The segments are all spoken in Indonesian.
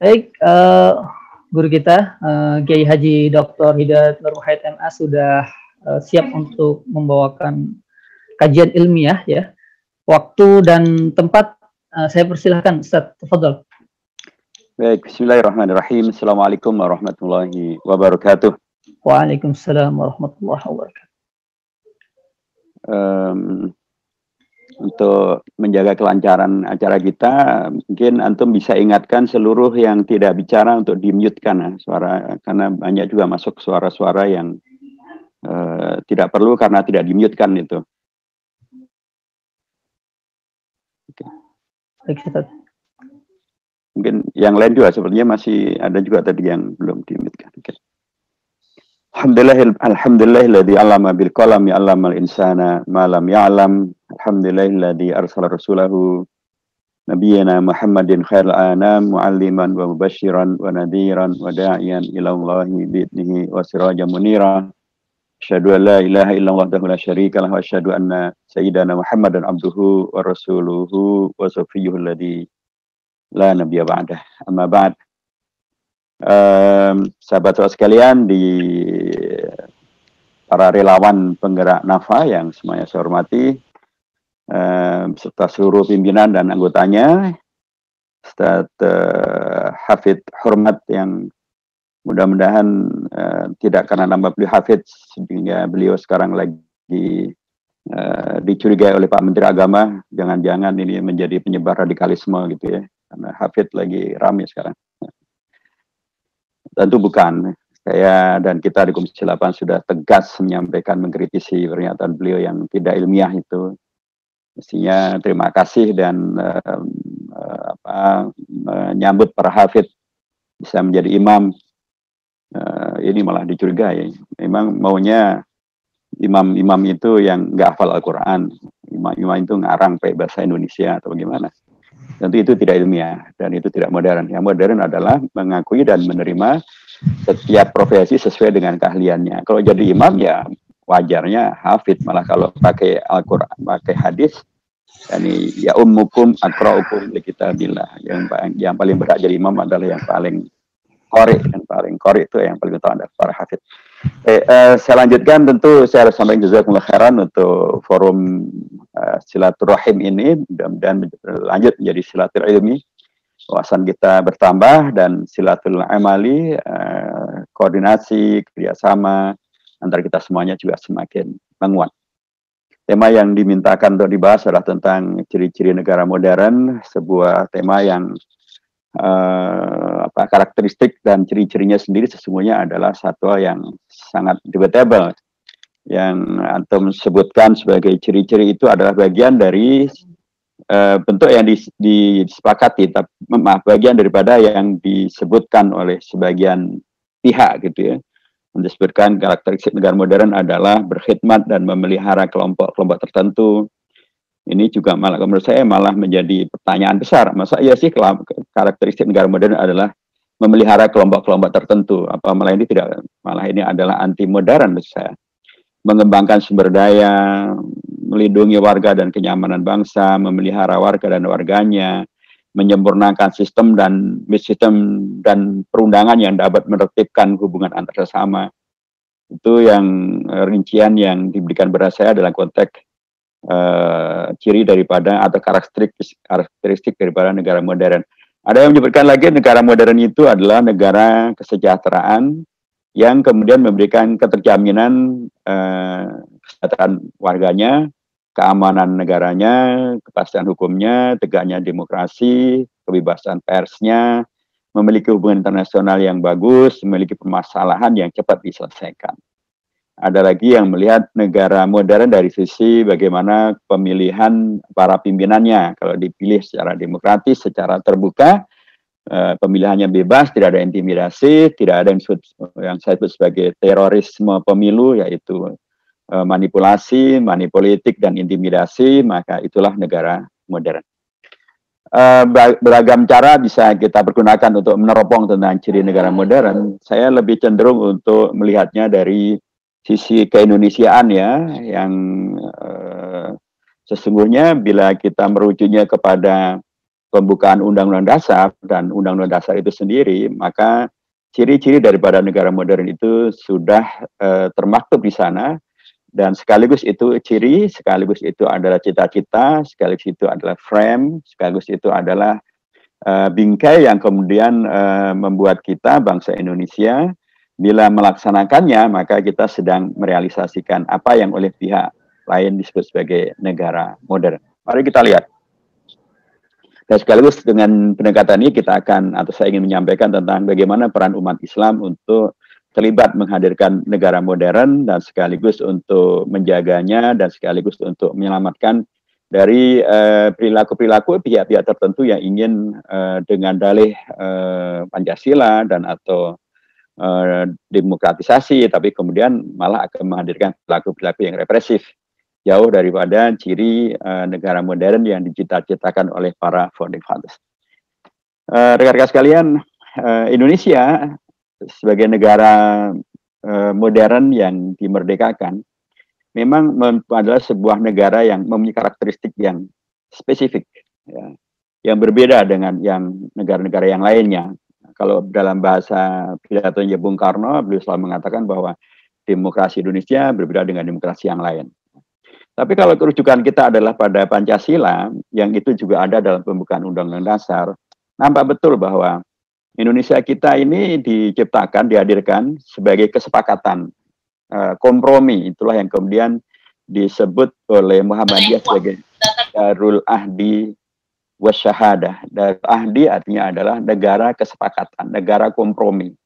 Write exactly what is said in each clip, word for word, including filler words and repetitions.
Baik, uh, guru kita uh, Kiai Haji Doktor Hidayat Nur Wahid M A sudah uh, siap untuk membawakan kajian ilmiah ya. Waktu dan tempat uh, saya persilahkan Ustaz, tafadhol. Baik, bismillahirrahmanirrahim. Assalamualaikum warahmatullahi wabarakatuh. Waalaikumsalam warahmatullahi wabarakatuh. Um, untuk menjaga kelancaran acara kita, mungkin antum bisa ingatkan seluruh yang tidak bicara untuk di-mute-kan ya, suara, karena banyak juga masuk suara-suara yang uh, tidak perlu karena tidak di-mute-kan itu. Okay. Baik, Ustaz. Mungkin yang lain juga sepertinya masih ada juga tadi yang belum di-mute-kan. Okay. Alhamdulillah, alhamdulillahilladzi 'allama bil qalam 'allamal insana ma lam ya'lam. Alhamdulillahilladzi arsala rasulahu nabiyyana Muhammadin khairal anam mu'alliman wa mubasysyiran wa nadhiran wa da'iyan ila Allahi bi idnihi wa sirajan munira. Asyhadu an la ilaha illallah wahdahu la syarika lahu wa asyhadu anna sayyidana Muhammadan abduhu wa rasuluhu wa safiyyuhu alladzi la nabiyya ba'dah. Amma ba'd. Um, sahabat-sahabat sekalian, di para relawan penggerak Nafa yang semuanya saya hormati, um, serta seluruh pimpinan dan anggotanya, Ustaz uh, Hafid Hormat yang mudah-mudahan uh, tidak karena nama beliau Hafid sehingga beliau sekarang lagi uh, dicurigai oleh Pak Menteri Agama, jangan-jangan ini menjadi penyebar radikalisme gitu ya, karena Hafid lagi rame sekarang. Tentu bukan. Saya dan kita di Komisi delapan sudah tegas menyampaikan, mengkritisi pernyataan beliau yang tidak ilmiah itu. Mestinya terima kasih dan uh, uh, apa, menyambut para hafid bisa menjadi imam. Uh, ini malah dicurigai. Memang maunya imam-imam itu yang nggak hafal Al-Quran. Imam-imam itu ngarang pakai bahasa Indonesia atau bagaimana. Tentu itu tidak ilmiah dan itu tidak modern. Yang modern adalah mengakui dan menerima setiap profesi sesuai dengan keahliannya. Kalau jadi imam ya wajarnya hafid, malah kalau pakai Al-Quran, pakai hadis, yani ya ummukum akra'ukum li kitabillah. Yang yang paling berat jadi imam adalah yang paling qori, yang paling qori itu yang paling utama adalah para hafid. Eh, eh, saya lanjutkan, tentu saya harus sampaikan jazakumullah khairan untuk forum uh, silaturahim ini, mudah-mudahan lanjut menjadi silatul ilmi, wawasan kita bertambah dan silatul amali, uh, koordinasi, kerjasama antara kita semuanya juga semakin menguat. Tema yang dimintakan untuk dibahas adalah tentang ciri-ciri negara modern, sebuah tema yang Uh, apa karakteristik dan ciri-cirinya sendiri sesungguhnya adalah satu yang sangat debatable. Yang antum sebutkan sebagai ciri-ciri itu adalah bagian dari uh, bentuk yang dis, disepakati, tapi maaf, bagian daripada yang disebutkan oleh sebagian pihak gitu ya. Disebutkan karakteristik negara modern adalah berkhidmat dan memelihara kelompok-kelompok tertentu. Ini juga malah menurut saya malah menjadi pertanyaan besar. Masa iya sih karakteristik negara modern adalah memelihara kelompok-kelompok tertentu? Apa malah ini tidak, malah ini adalah anti modern menurut saya. Mengembangkan sumber daya, melindungi warga dan kenyamanan bangsa, memelihara warga dan warganya, menyempurnakan sistem dan sistem dan perundangan yang dapat menertibkan hubungan antar sesama. Itu yang rincian yang diberikan pada saya dalam konteks Uh, ciri daripada atau karakteristik karakteristik daripada negara modern. Ada yang menyebutkan lagi negara modern itu adalah negara kesejahteraan yang kemudian memberikan keterjaminan uh, kesejahteraan warganya, keamanan negaranya, kepastian hukumnya, tegaknya demokrasi, kebebasan persnya, memiliki hubungan internasional yang bagus, memiliki permasalahan yang cepat diselesaikan. Ada lagi yang melihat negara modern dari sisi bagaimana pemilihan para pimpinannya. Kalau dipilih secara demokratis, secara terbuka, eh, pemilihannya bebas, tidak ada intimidasi, tidak ada yang, yang saya sebut sebagai terorisme pemilu, yaitu eh, manipulasi, manipolitik, dan intimidasi, maka itulah negara modern. Eh, beragam cara bisa kita pergunakan untuk meneropong tentang ciri negara modern. Saya lebih cenderung untuk melihatnya dari sisi keindonesiaan ya, yang uh, sesungguhnya bila kita merujuknya kepada pembukaan Undang-Undang Dasar dan Undang-Undang Dasar itu sendiri, maka ciri-ciri daripada negara modern itu sudah uh, termaktub di sana, dan sekaligus itu ciri, sekaligus itu adalah cita-cita, sekaligus itu adalah frame, sekaligus itu adalah uh, bingkai yang kemudian uh, membuat kita, bangsa Indonesia, bila melaksanakannya, maka kita sedang merealisasikan apa yang oleh pihak lain disebut sebagai negara modern. Mari kita lihat. Dan sekaligus dengan pendekatan ini kita akan, atau saya ingin menyampaikan tentang bagaimana peran umat Islam untuk terlibat menghadirkan negara modern dan sekaligus untuk menjaganya dan sekaligus untuk menyelamatkan dari perilaku-perilaku uh, pihak-pihak tertentu yang ingin uh, dengan dalih uh, Pancasila dan atau uh, demokratisasi, tapi kemudian malah akan menghadirkan perilaku-perilaku yang represif, jauh daripada ciri uh, negara modern yang dicita-citakan oleh para founding fathers. Uh, rekan-rekan sekalian, uh, Indonesia sebagai negara uh, modern yang dimerdekakan, memang adalah sebuah negara yang memiliki karakteristik yang spesifik, ya, yang berbeda dengan yang negara-negara yang lainnya. Kalau dalam bahasa pidatonya Bung Karno, beliau selalu mengatakan bahwa demokrasi Indonesia berbeda dengan demokrasi yang lain. Tapi kalau kerujukan kita adalah pada Pancasila, yang itu juga ada dalam pembukaan Undang-Undang Dasar, nampak betul bahwa Indonesia kita ini diciptakan, dihadirkan sebagai kesepakatan, kompromi. Itulah yang kemudian disebut oleh Muhammadiyah sebagai Darul Ahdi Wasyahadah. Darul Ahdi artinya adalah negara kesepakatan, negara kompromi.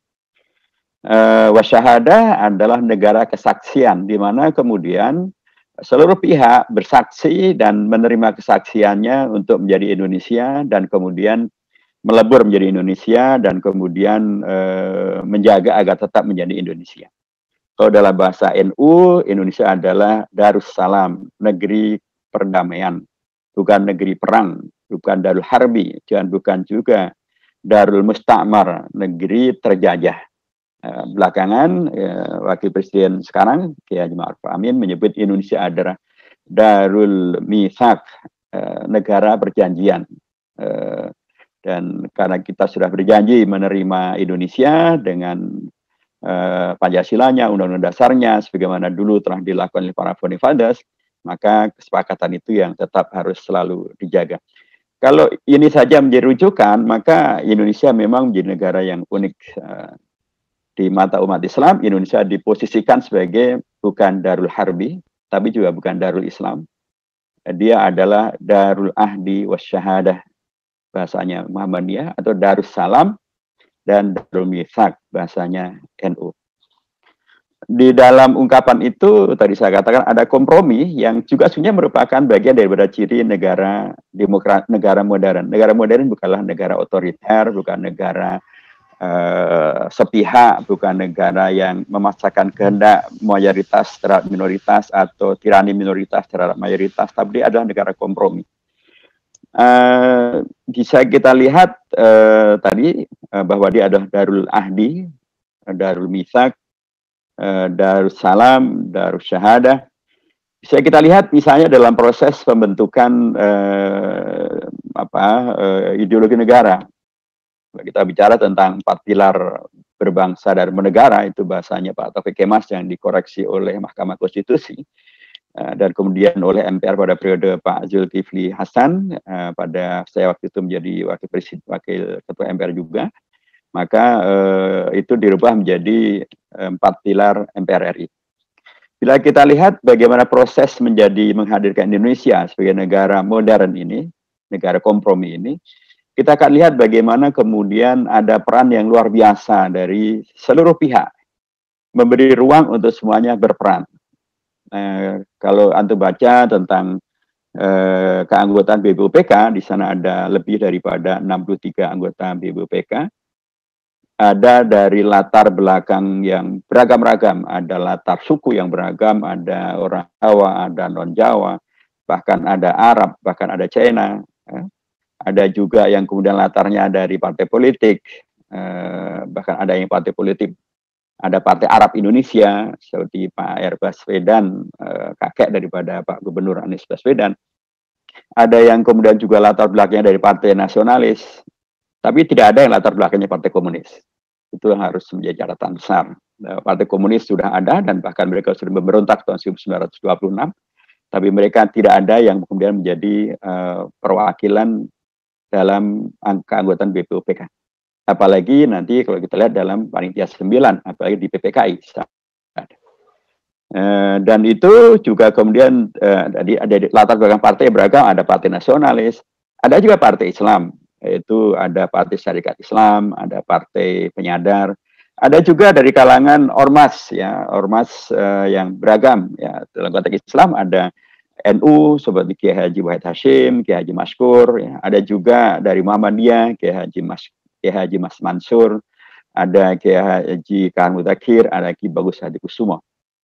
Wasyahadah adalah negara kesaksian, di mana kemudian seluruh pihak bersaksi dan menerima kesaksiannya untuk menjadi Indonesia dan kemudian melebur menjadi Indonesia dan kemudian e, menjaga agar tetap menjadi Indonesia. Kalau dalam bahasa N U, Indonesia adalah Darussalam, negeri perdamaian, bukan negeri perang, bukan Darul Harbi, dan bukan juga Darul Mustamar, negeri terjajah. Belakangan Wakil Presiden sekarang Kiai Haji Ma'ruf Amin menyebut Indonesia adalah Darul Mitsaq, negara perjanjian, dan karena kita sudah berjanji menerima Indonesia dengan Pancasila-nya, Undang-Undang Dasarnya, sebagaimana dulu telah dilakukan oleh para founding fathers, maka kesepakatan itu yang tetap harus selalu dijaga. Kalau ini saja menjadi rujukan, maka Indonesia memang menjadi negara yang unik. Di mata umat Islam, Indonesia diposisikan sebagai bukan Darul Harbi, tapi juga bukan Darul Islam. Dia adalah Darul Ahdi Wasyahadah, bahasanya Muhammadiyah, atau Darussalam, dan Darul Mitsaq, bahasanya N U. Di dalam ungkapan itu, tadi saya katakan ada kompromi yang juga sebenarnya merupakan bagian daripada ciri negara demokrat, negara modern. Negara modern bukanlah negara otoriter, bukan negara Uh, sepihak, bukan negara yang memaksakan kehendak mayoritas terhadap minoritas atau tirani minoritas terhadap mayoritas, tapi dia adalah negara kompromi. Uh, bisa kita lihat uh, tadi uh, bahwa dia adalah Darul Ahdi, Darul Mitsaq, uh, Darussalam, Darussyahadah. Bisa kita lihat misalnya dalam proses pembentukan uh, apa uh, ideologi negara. Kita bicara tentang empat pilar berbangsa dan bernegara, itu bahasanya Pak Taufik Kemas yang dikoreksi oleh Mahkamah Konstitusi dan kemudian oleh M P R pada periode Pak Zulkifli Hasan, pada saya waktu itu menjadi wakil presiden, wakil ketua M P R juga, maka eh, itu dirubah menjadi empat pilar M P R R I. Bila kita lihat bagaimana proses menjadi menghadirkan Indonesia sebagai negara modern ini, negara kompromi ini, kita akan lihat bagaimana kemudian ada peran yang luar biasa dari seluruh pihak, memberi ruang untuk semuanya berperan. Eh, kalau antum baca tentang eh, keanggotaan B B U P K, di sana ada lebih daripada enam puluh tiga anggota B B U P K. Ada dari latar belakang yang beragam-ragam, ada latar suku yang beragam, ada orang Jawa, ada non-Jawa, bahkan ada Arab, bahkan ada China. Eh. Ada juga yang kemudian latarnya dari partai politik, eh, bahkan ada yang partai politik, ada Partai Arab Indonesia, seperti Pak R. Baswedan, eh, kakek daripada Pak Gubernur Anies Baswedan. ada yang kemudian juga latar belakangnya dari partai nasionalis, tapi tidak ada yang latar belakangnya partai komunis. Itu yang harus menjadi catatan besar. Partai komunis sudah ada dan bahkan mereka sudah memberontak tahun seribu sembilan ratus dua puluh enam, tapi mereka tidak ada yang kemudian menjadi uh, perwakilan dalam angka anggotaan B P U P K. Apalagi nanti kalau kita lihat dalam panitia sembilan, apalagi di P P K I. Uh, dan itu juga kemudian uh, ada, ada latar belakang partai beragam, ada partai nasionalis, ada juga partai Islam, yaitu ada partai Syarikat Islam, ada partai penyadar, ada juga dari kalangan ormas, ya ormas uh, yang beragam, ya dalam konteks Islam ada N U seperti Kiai Haji Wahid Hashim, Kiai Haji Maskur, ya. Ada juga dari Muhammadiyah, Kiai Haji Mas Kiai Haji Mas Mansur, ada Kiai Haji Khan Mudakir, ada Ki Bagus Hadi Kusumo.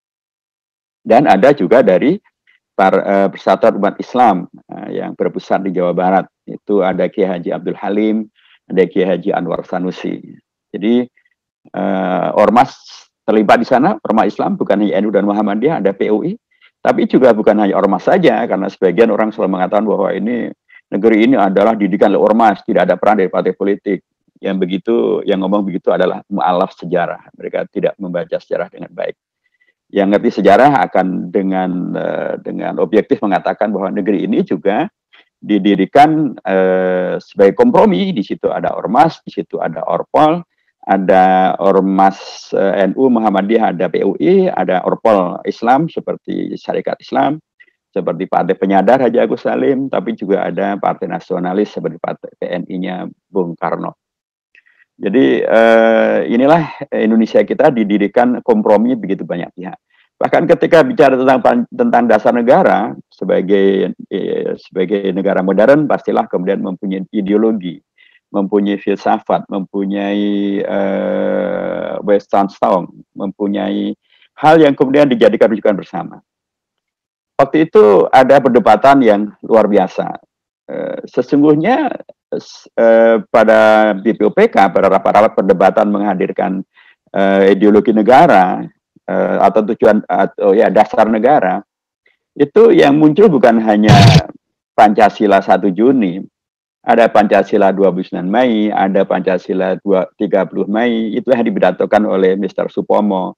Dan ada juga dari para, uh, Persatuan Umat Islam uh, yang berpusat di Jawa Barat. Itu ada Kiai Haji Abdul Halim, ada Kiai Haji Anwar Sanusi. Jadi uh, ormas terlibat di sana, ormas Islam, bukan hanya N U dan Muhammadiyah, ada P U I. Tapi juga bukan hanya ormas saja, karena sebagian orang selalu mengatakan bahwa ini negeri ini adalah didikan oleh ormas, tidak ada peran dari partai politik. Yang begitu, yang ngomong begitu adalah mu'alaf sejarah. Mereka tidak membaca sejarah dengan baik. Yang ngerti sejarah akan dengan uh, dengan objektif mengatakan bahwa negeri ini juga didirikan uh, sebagai kompromi. Di situ ada ormas, di situ ada orpol, ada ormas uh, N U, Muhammadiyah, ada P U I, ada orpol Islam seperti Syarikat Islam, seperti Partai Penyadar Haji Agus Salim, tapi juga ada partai nasionalis seperti Partai P N I-nya Bung Karno. Jadi eh, inilah Indonesia kita didirikan kompromi begitu banyak pihak. Bahkan ketika bicara tentang tentang dasar negara sebagai eh, sebagai negara modern, pastilah kemudian mempunyai ideologi, mempunyai filsafat, mempunyai eh, Western style, mempunyai hal yang kemudian dijadikan rujukan bersama. Waktu itu ada perdebatan yang luar biasa. Eh, sesungguhnya eh, pada B P U P K, pada rapat-rapat perdebatan menghadirkan eh, ideologi negara eh, atau tujuan atau ya dasar negara, itu yang muncul bukan hanya Pancasila satu Juni, ada Pancasila dua puluh sembilan Mei, ada Pancasila tiga puluh Mei, itu yang dipidatokan oleh Mister Supomo,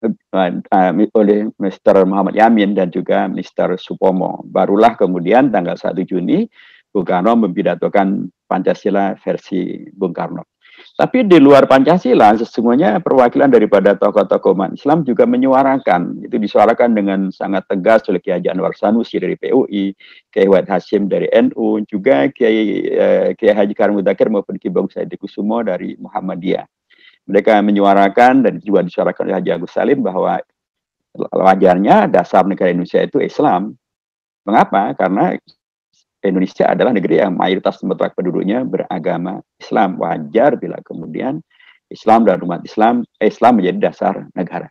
uh, oleh Mister Muhammad Yamin dan juga Mister Supomo. Barulah kemudian tanggal satu Juni Bung Karno mempidatokan Pancasila versi Bung Karno. Tapi di luar Pancasila, sesungguhnya perwakilan daripada tokoh-tokoh umat Islam juga menyuarakan. Itu disuarakan dengan sangat tegas oleh Kiai Haji Anwar Sanusi dari P U I, Kiai Wahid Hashim dari N U, juga Kiai, eh, Kiai Haji Khan Mudakir maupun Ki Bagus Hadi Kusumo dari Muhammadiyah. Mereka menyuarakan dan juga disuarakan oleh Haji Agus Salim bahwa wajarnya dasar negara Indonesia itu Islam. Mengapa? Karena Indonesia adalah negeri yang mayoritas mutlak penduduknya beragama Islam. Wajar bila kemudian Islam dan umat Islam, eh, Islam menjadi dasar negara.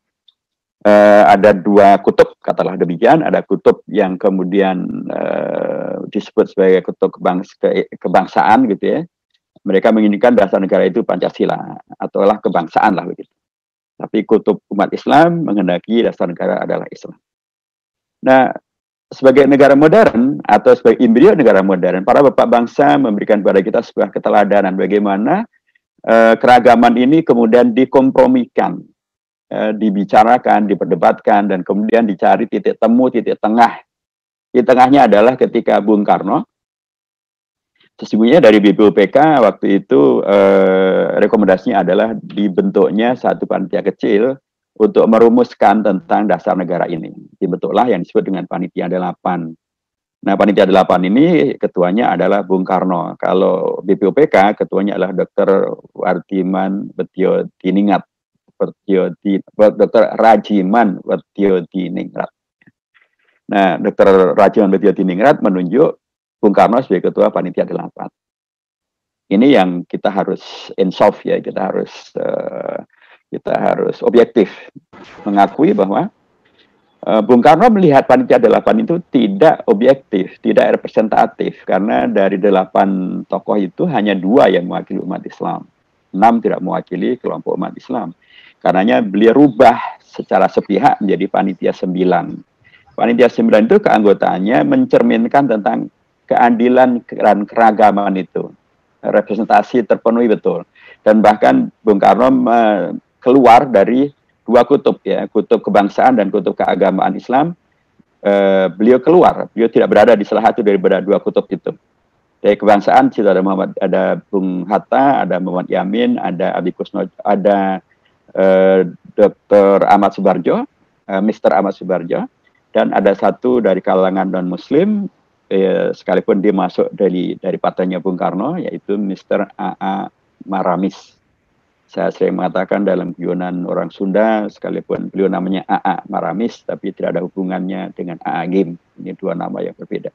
Uh, ada dua kutub, katalah demikian. Ada kutub yang kemudian uh, disebut sebagai kutub kebangs ke kebangsaan, gitu ya. Mereka menginginkan dasar negara itu Pancasila, ataulah kebangsaan lah begitu. Tapi kutub umat Islam menghendaki dasar negara adalah Islam. Nah, sebagai negara modern atau sebagai embrio negara modern, para bapak bangsa memberikan kepada kita sebuah keteladanan bagaimana eh, keragaman ini kemudian dikompromikan, eh, dibicarakan, diperdebatkan, dan kemudian dicari titik temu, titik tengah. Di tengahnya adalah ketika Bung Karno, sesungguhnya dari B P U P K waktu itu eh, rekomendasinya adalah dibentuknya satu panitia kecil untuk merumuskan tentang dasar negara ini. Dibentuklah yang disebut dengan Panitia delapan. Nah, Panitia delapan ini ketuanya adalah Bung Karno. Kalau B P U P K, ketuanya adalah Dokter Wartiman Betio Diningrat. Dokter Rajiman Betio Diningrat. Nah, Dokter Rajiman Betio Diningrat menunjuk Bung Karno sebagai Ketua Panitia delapan. Ini yang kita harus insaf ya, kita harus... Uh, kita harus objektif mengakui bahwa uh, Bung Karno melihat Panitia delapan itu tidak objektif, tidak representatif, karena dari delapan tokoh itu hanya dua yang mewakili umat Islam, enam tidak mewakili kelompok umat Islam. Karenanya beliau rubah secara sepihak menjadi Panitia sembilan. Panitia sembilan itu keanggotaannya mencerminkan tentang keadilan dan keragaman itu, representasi terpenuhi betul. Dan bahkan Bung Karno uh, keluar dari dua kutub ya, kutub kebangsaan dan kutub keagamaan Islam. Uh, beliau keluar, beliau tidak berada di salah satu daripada dua kutub itu. Dari kebangsaan sudah ada Muhammad, ada Bung Hatta, ada Muhammad Yamin, ada Abi Kusno, ada uh, Doktor Ahmad Subarjo, uh, Mister Ahmad Subarjo, dan ada satu dari kalangan non Muslim, eh, sekalipun dia masuk dari dari partainya Bung Karno, yaitu Mister A A Maramis. Saya sering mengatakan dalam guyonan orang Sunda, sekalipun beliau namanya A A Maramis, tapi tidak ada hubungannya dengan A A Gim. Ini dua nama yang berbeda.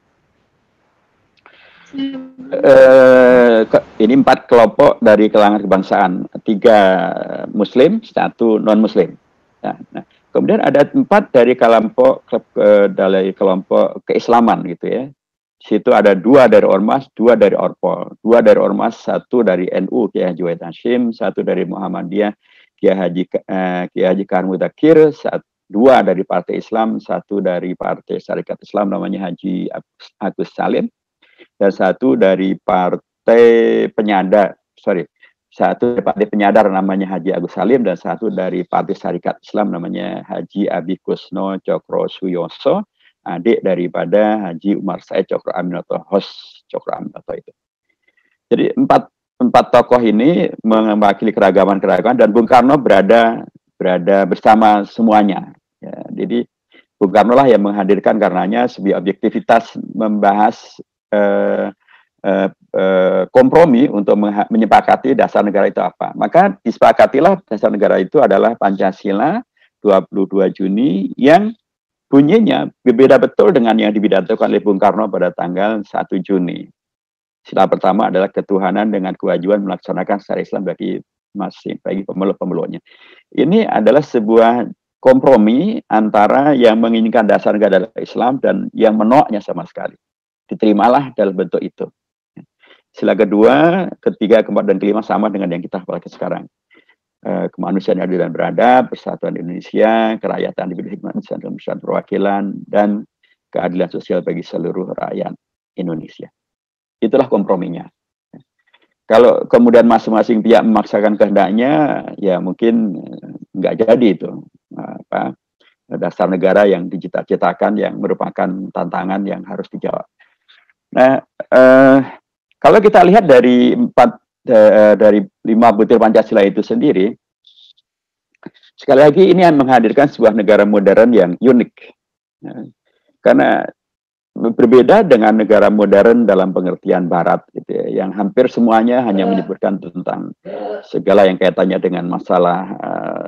Uh, ke, ini empat kelompok dari kalangan kebangsaan, tiga Muslim, satu non Muslim. Nah, nah, kemudian ada empat dari kelompok uh, dari kelompok keislaman gitu ya. Di situ ada dua dari Ormas, dua dari Orpol, dua dari Ormas, satu dari N U Kiai Haji Wahid Hasyim, satu dari Muhammadiyah Kiai Haji uh, Kiai Haji Khan Mudakir, dua dari Partai Islam, satu dari Partai Syarikat Islam namanya Haji Agus Salim, dan satu dari Partai Penyadar, sorry, satu dari Partai Penyadar namanya Haji Agus Salim, dan satu dari Partai Syarikat Islam namanya Haji Abi Kusno Cokro Suyoso, adik daripada Haji Umar Said Cokro Aminoto, host Cokro Aminoto itu. Jadi empat empat tokoh ini mewakili keragaman-keragaman, dan Bung Karno berada berada bersama semuanya. Ya, jadi Bung Karno lah yang menghadirkan karenanya sebuah objektivitas membahas eh, eh, eh, kompromi untuk menyepakati dasar negara itu apa. Maka disepakatilah dasar negara itu adalah Pancasila dua puluh dua Juni yang bunyinya berbeda betul dengan yang dipidatokan oleh Bung Karno pada tanggal satu Juni. Sila pertama adalah ketuhanan dengan kewajiban melaksanakan secara Islam bagi masing bagi pemeluk-pemeluknya. Ini adalah sebuah kompromi antara yang menginginkan dasar negara Islam dan yang menolaknya sama sekali. Diterimalah dalam bentuk itu. Sila kedua, ketiga, keempat, dan kelima sama dengan yang kita pakai sekarang. Kemanusiaan adil dan beradab, persatuan Indonesia, kerakyatan diberi hikmat dan persatuan perwakilan, dan keadilan sosial bagi seluruh rakyat Indonesia. Itulah komprominya. Kalau kemudian masing-masing pihak memaksakan kehendaknya, ya mungkin nggak jadi itu apa dasar negara yang dicita-citakan, yang merupakan tantangan yang harus dijawab. Nah, eh, kalau kita lihat dari empat dari lima butir Pancasila itu sendiri, sekali lagi ini yang menghadirkan sebuah negara modern yang unik. Ya, karena berbeda dengan negara modern dalam pengertian Barat, gitu ya, yang hampir semuanya hanya menyebutkan tentang segala yang kaitannya dengan masalah uh,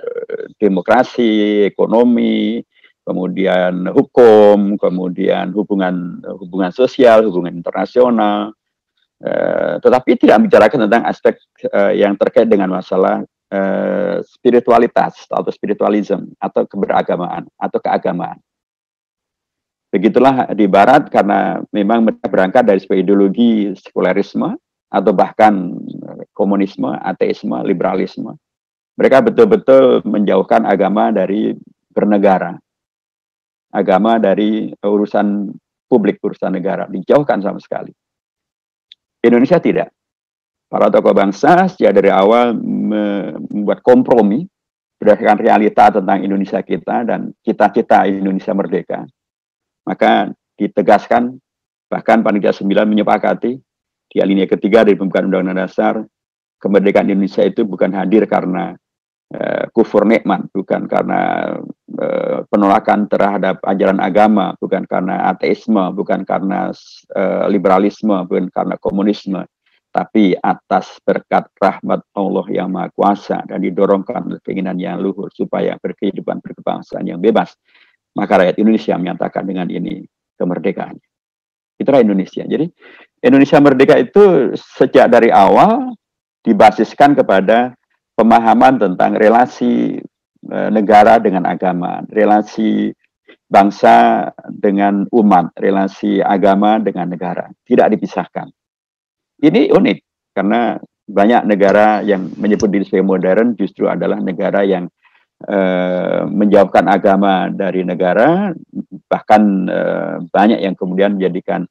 demokrasi, ekonomi, kemudian hukum, kemudian hubungan hubungan sosial, hubungan internasional. Uh, tetapi tidak membicarakan tentang aspek uh, yang terkait dengan masalah uh, spiritualitas atau spiritualism atau keberagamaan atau keagamaan. Begitulah di Barat, karena memang mereka berangkat dari sebuah ideologi sekularisme atau bahkan komunisme, ateisme, liberalisme. Mereka betul-betul menjauhkan agama dari bernegara, agama dari urusan publik, urusan negara, dijauhkan sama sekali. Indonesia tidak. Para tokoh bangsa sejak dari awal membuat kompromi berdasarkan realita tentang Indonesia kita dan cita-cita Indonesia merdeka. Maka ditegaskan, bahkan Panitia sembilan menyepakati di alinea ketiga dari pembukaan Undang-Undang Dasar, kemerdekaan Indonesia itu bukan hadir karena uh, kufur nikmat, bukan karena uh, penolakan terhadap ajaran agama, bukan karena ateisme, bukan karena uh, liberalisme, bukan karena komunisme, tapi atas berkat rahmat Allah yang Maha Kuasa dan didorongkan oleh keinginan yang luhur supaya berkehidupan berkebangsaan yang bebas. Maka rakyat Indonesia menyatakan dengan ini kemerdekaan. Itulah Indonesia. Jadi Indonesia merdeka itu sejak dari awal dibasiskan kepada pemahaman tentang relasi e, negara dengan agama, relasi bangsa dengan umat, relasi agama dengan negara. Tidak dipisahkan. Ini unik karena banyak negara yang menyebut diri sebagai modern justru adalah negara yang Uh, menjauhkan agama dari negara, bahkan uh, banyak yang kemudian menjadikan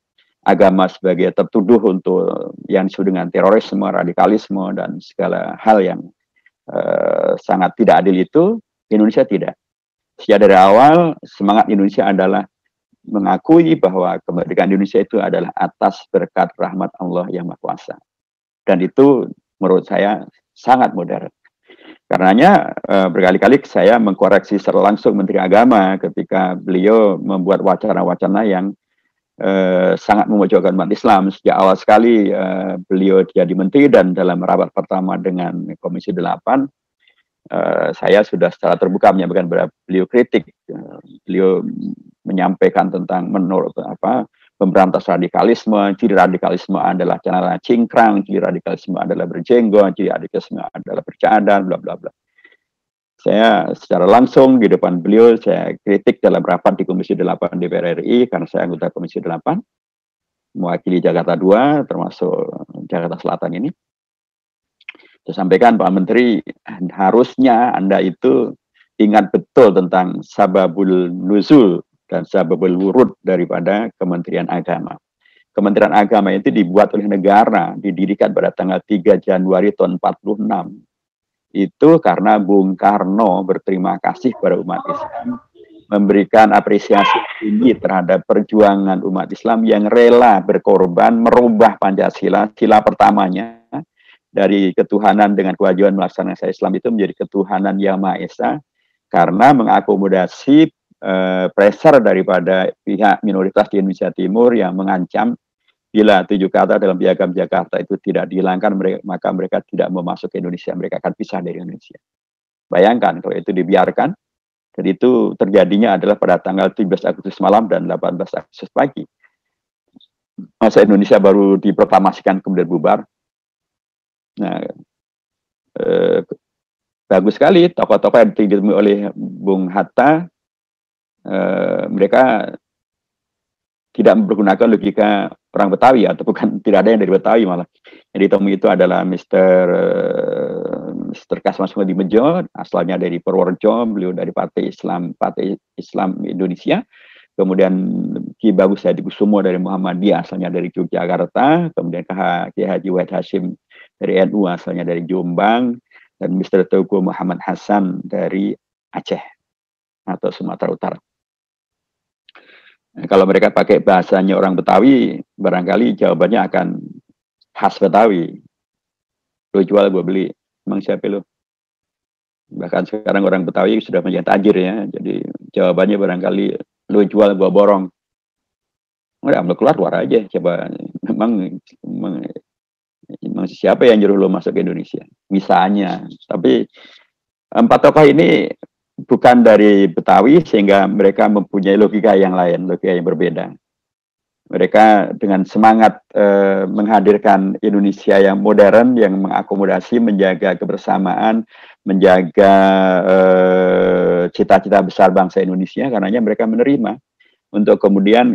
agama sebagai tertuduh untuk yang disebut dengan terorisme, radikalisme, dan segala hal yang uh, sangat tidak adil itu, Indonesia tidak. Sejak dari awal, semangat Indonesia adalah mengakui bahwa kemerdekaan Indonesia itu adalah atas berkat rahmat Allah yang Maha Kuasa. Dan itu menurut saya sangat modern. Karenanya eh, berkali-kali saya mengkoreksi secara langsung Menteri Agama ketika beliau membuat wacana-wacana yang eh, sangat memojokkan umat Islam. Sejak awal sekali eh, beliau jadi menteri dan dalam rapat pertama dengan Komisi delapan, eh, saya sudah secara terbuka menyampaikan kepada beliau kritik. Eh, beliau menyampaikan tentang menurut apa pemberantas radikalisme, ciri radikalisme adalah celana cingkrang, ciri radikalisme adalah berjenggot, ciri radikalisme adalah bercadar, bla bla bla. Saya secara langsung di depan beliau saya kritik dalam rapat di Komisi delapan D P R R I karena saya anggota Komisi delapan mewakili Jakarta dua termasuk Jakarta Selatan ini. Saya sampaikan Pak Menteri, harusnya Anda itu ingat betul tentang sababul nuzul dan sababul wurud daripada Kementerian Agama. Kementerian Agama itu dibuat oleh negara, didirikan pada tanggal tiga Januari tahun empat puluh enam. Itu karena Bung Karno berterima kasih kepada umat Islam, memberikan apresiasi tinggi terhadap perjuangan umat Islam yang rela berkorban merubah Pancasila, sila pertamanya, dari ketuhanan dengan kewajiban melaksanakan syariat Islam itu menjadi ketuhanan yang Maha Esa, karena mengakomodasi Uh, pressure daripada pihak minoritas di Indonesia Timur yang mengancam bila tujuh kata dalam piagam Jakarta itu tidak dihilangkan, mereka, maka mereka tidak mau masuk ke Indonesia, mereka akan pisah dari Indonesia. Bayangkan kalau itu dibiarkan, dan itu terjadinya adalah pada tanggal tujuh belas Agustus malam dan delapan belas Agustus pagi. Masa Indonesia baru diproklamasikan kemudian bubar. Nah, eh, bagus sekali tokoh-tokoh yang ditemui oleh Bung Hatta. Uh, mereka tidak mempergunakan logika orang Betawi, atau bukan, tidak ada yang dari Betawi malah. Yang ditemui itu adalah Mister Uh, Mister Kasmas Dimejo, asalnya dari Purworejo, beliau dari Partai Islam Partai Islam Indonesia. Kemudian Ki Bagus Hadikusumo dari Muhammadiyah, asalnya dari Yogyakarta. Kemudian Ki Haji Wahid Hashim dari N U, asalnya dari Jombang. Dan Mister Teguh Muhammad Hasan dari Aceh atau Sumatera Utara. Nah, kalau mereka pakai bahasanya orang Betawi, barangkali jawabannya akan khas Betawi. Lo jual, gue beli. Emang siapa lo? Bahkan sekarang orang Betawi sudah menjadi tajir ya. Jadi jawabannya barangkali lo jual, gue borong. Udah, lo keluar luar aja. Coba, memang, memang, memang siapa yang nyuruh lo masuk ke Indonesia? Misalnya. Tapi empat tokoh ini bukan dari Betawi, sehingga mereka mempunyai logika yang lain, logika yang berbeda. Mereka dengan semangat eh, menghadirkan Indonesia yang modern, yang mengakomodasi, menjaga kebersamaan, menjaga cita-cita eh, besar bangsa Indonesia, karenanya mereka menerima untuk kemudian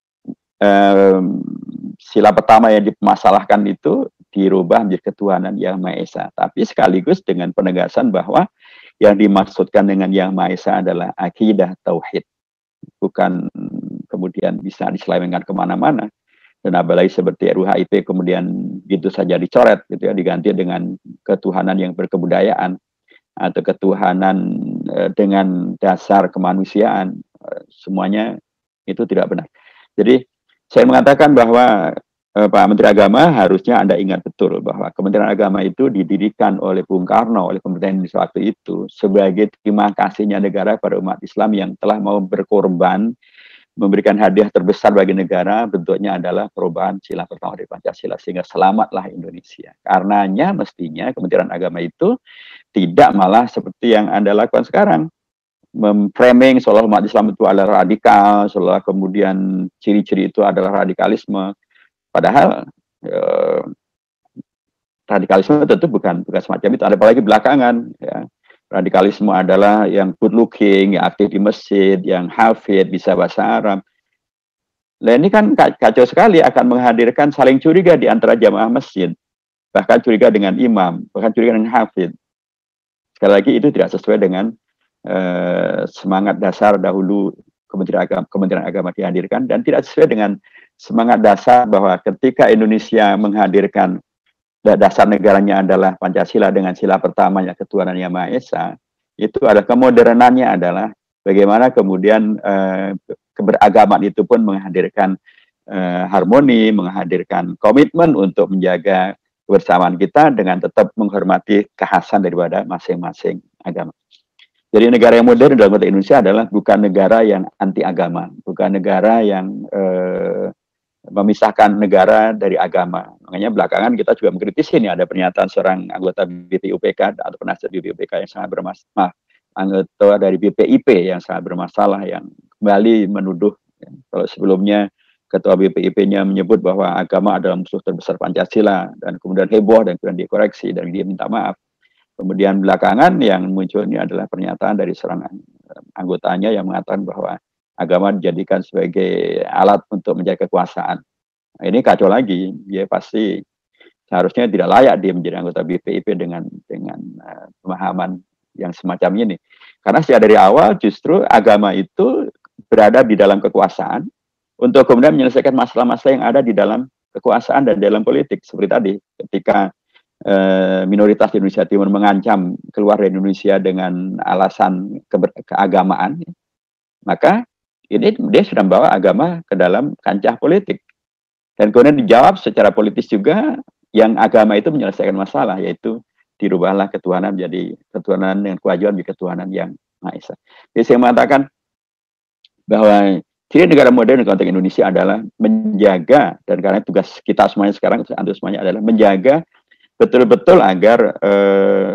eh, sila pertama yang dimasalahkan itu dirubah menjadi ketuhanan yang Maha Esa. Tapi sekaligus dengan penegasan bahwa yang dimaksudkan dengan Yang Maha Esa adalah akidah tauhid, bukan kemudian bisa diselewengkan kemana-mana. Dan apalagi seperti R U U H I P kemudian gitu saja dicoret, gitu ya, diganti dengan ketuhanan yang berkebudayaan atau ketuhanan eh, dengan dasar kemanusiaan. Semuanya itu tidak benar. Jadi saya mengatakan bahwa Pak Menteri Agama, harusnya Anda ingat betul bahwa Kementerian Agama itu didirikan oleh Bung Karno, oleh pemerintah Indonesia waktu itu, sebagai terima kasihnya negara pada umat Islam yang telah mau berkorban, memberikan hadiah terbesar bagi negara, bentuknya adalah perubahan sila pertama dari Pancasila, sehingga selamatlah Indonesia. Karenanya mestinya Kementerian Agama itu tidak malah seperti yang Anda lakukan sekarang, memframing seolah umat Islam itu adalah radikal, seolah kemudian ciri-ciri itu adalah radikalisme. Padahal eh, radikalisme tentu bukan bukan semacam itu. Ada apalagi belakangan ya. Radikalisme adalah yang good looking, yang aktif di masjid, yang hafid, bisa bahasa Arab. Nah ini kan kacau sekali, akan menghadirkan saling curiga di antara jamaah masjid, bahkan curiga dengan imam, bahkan curiga dengan hafid. Sekali lagi itu tidak sesuai dengan eh, semangat dasar dahulu Kementerian Agama, Kementerian Agama dihadirkan, dan tidak sesuai dengan semangat dasar bahwa ketika Indonesia menghadirkan dasar negaranya adalah Pancasila dengan sila pertamanya ketuhanan Yang Maha Esa, itu adalah kemodernannya adalah bagaimana kemudian eh, keberagaman itu pun menghadirkan eh, harmoni, menghadirkan komitmen untuk menjaga kebersamaan kita dengan tetap menghormati kekhasan daripada masing-masing agama. Jadi negara yang modern dalam konteks Indonesia adalah bukan negara yang anti agama, bukan negara yang eh, memisahkan negara dari agama. Makanya belakangan kita juga mengkritisi ini ada pernyataan seorang anggota B P U P K atau penasihat B P U P K yang sangat bermasalah, anggota dari B P I P yang sangat bermasalah yang kembali menuduh ya, kalau sebelumnya ketua B P I P-nya menyebut bahwa agama adalah musuh terbesar Pancasila dan kemudian heboh dan kemudian dikoreksi dan dia minta maaf. Kemudian belakangan yang muncul ini adalah pernyataan dari seorang anggotanya yang mengatakan bahwa agama dijadikan sebagai alat untuk menjaga kekuasaan. Nah, ini kacau lagi. Dia pasti seharusnya tidak layak dia menjadi anggota B P I P dengan dengan uh, pemahaman yang semacam ini. Karena sejak dari awal justru agama itu berada di dalam kekuasaan untuk kemudian menyelesaikan masalah-masalah yang ada di dalam kekuasaan dan dalam politik. Seperti tadi, ketika uh, minoritas di Indonesia Timur mengancam keluar dari Indonesia dengan alasan keagamaan, maka ini dia sudah membawa agama ke dalam kancah politik. Dan kemudian dijawab secara politis juga yang agama itu menyelesaikan masalah, yaitu dirubahlah ketuhanan menjadi ketuhanan dengan kewajiban menjadi ketuhanan yang Maha Esa. Jadi saya mengatakan bahwa ciri negara modern di konteks Indonesia adalah menjaga, dan karena tugas kita semuanya sekarang, antum semuanya adalah menjaga betul-betul agar eh,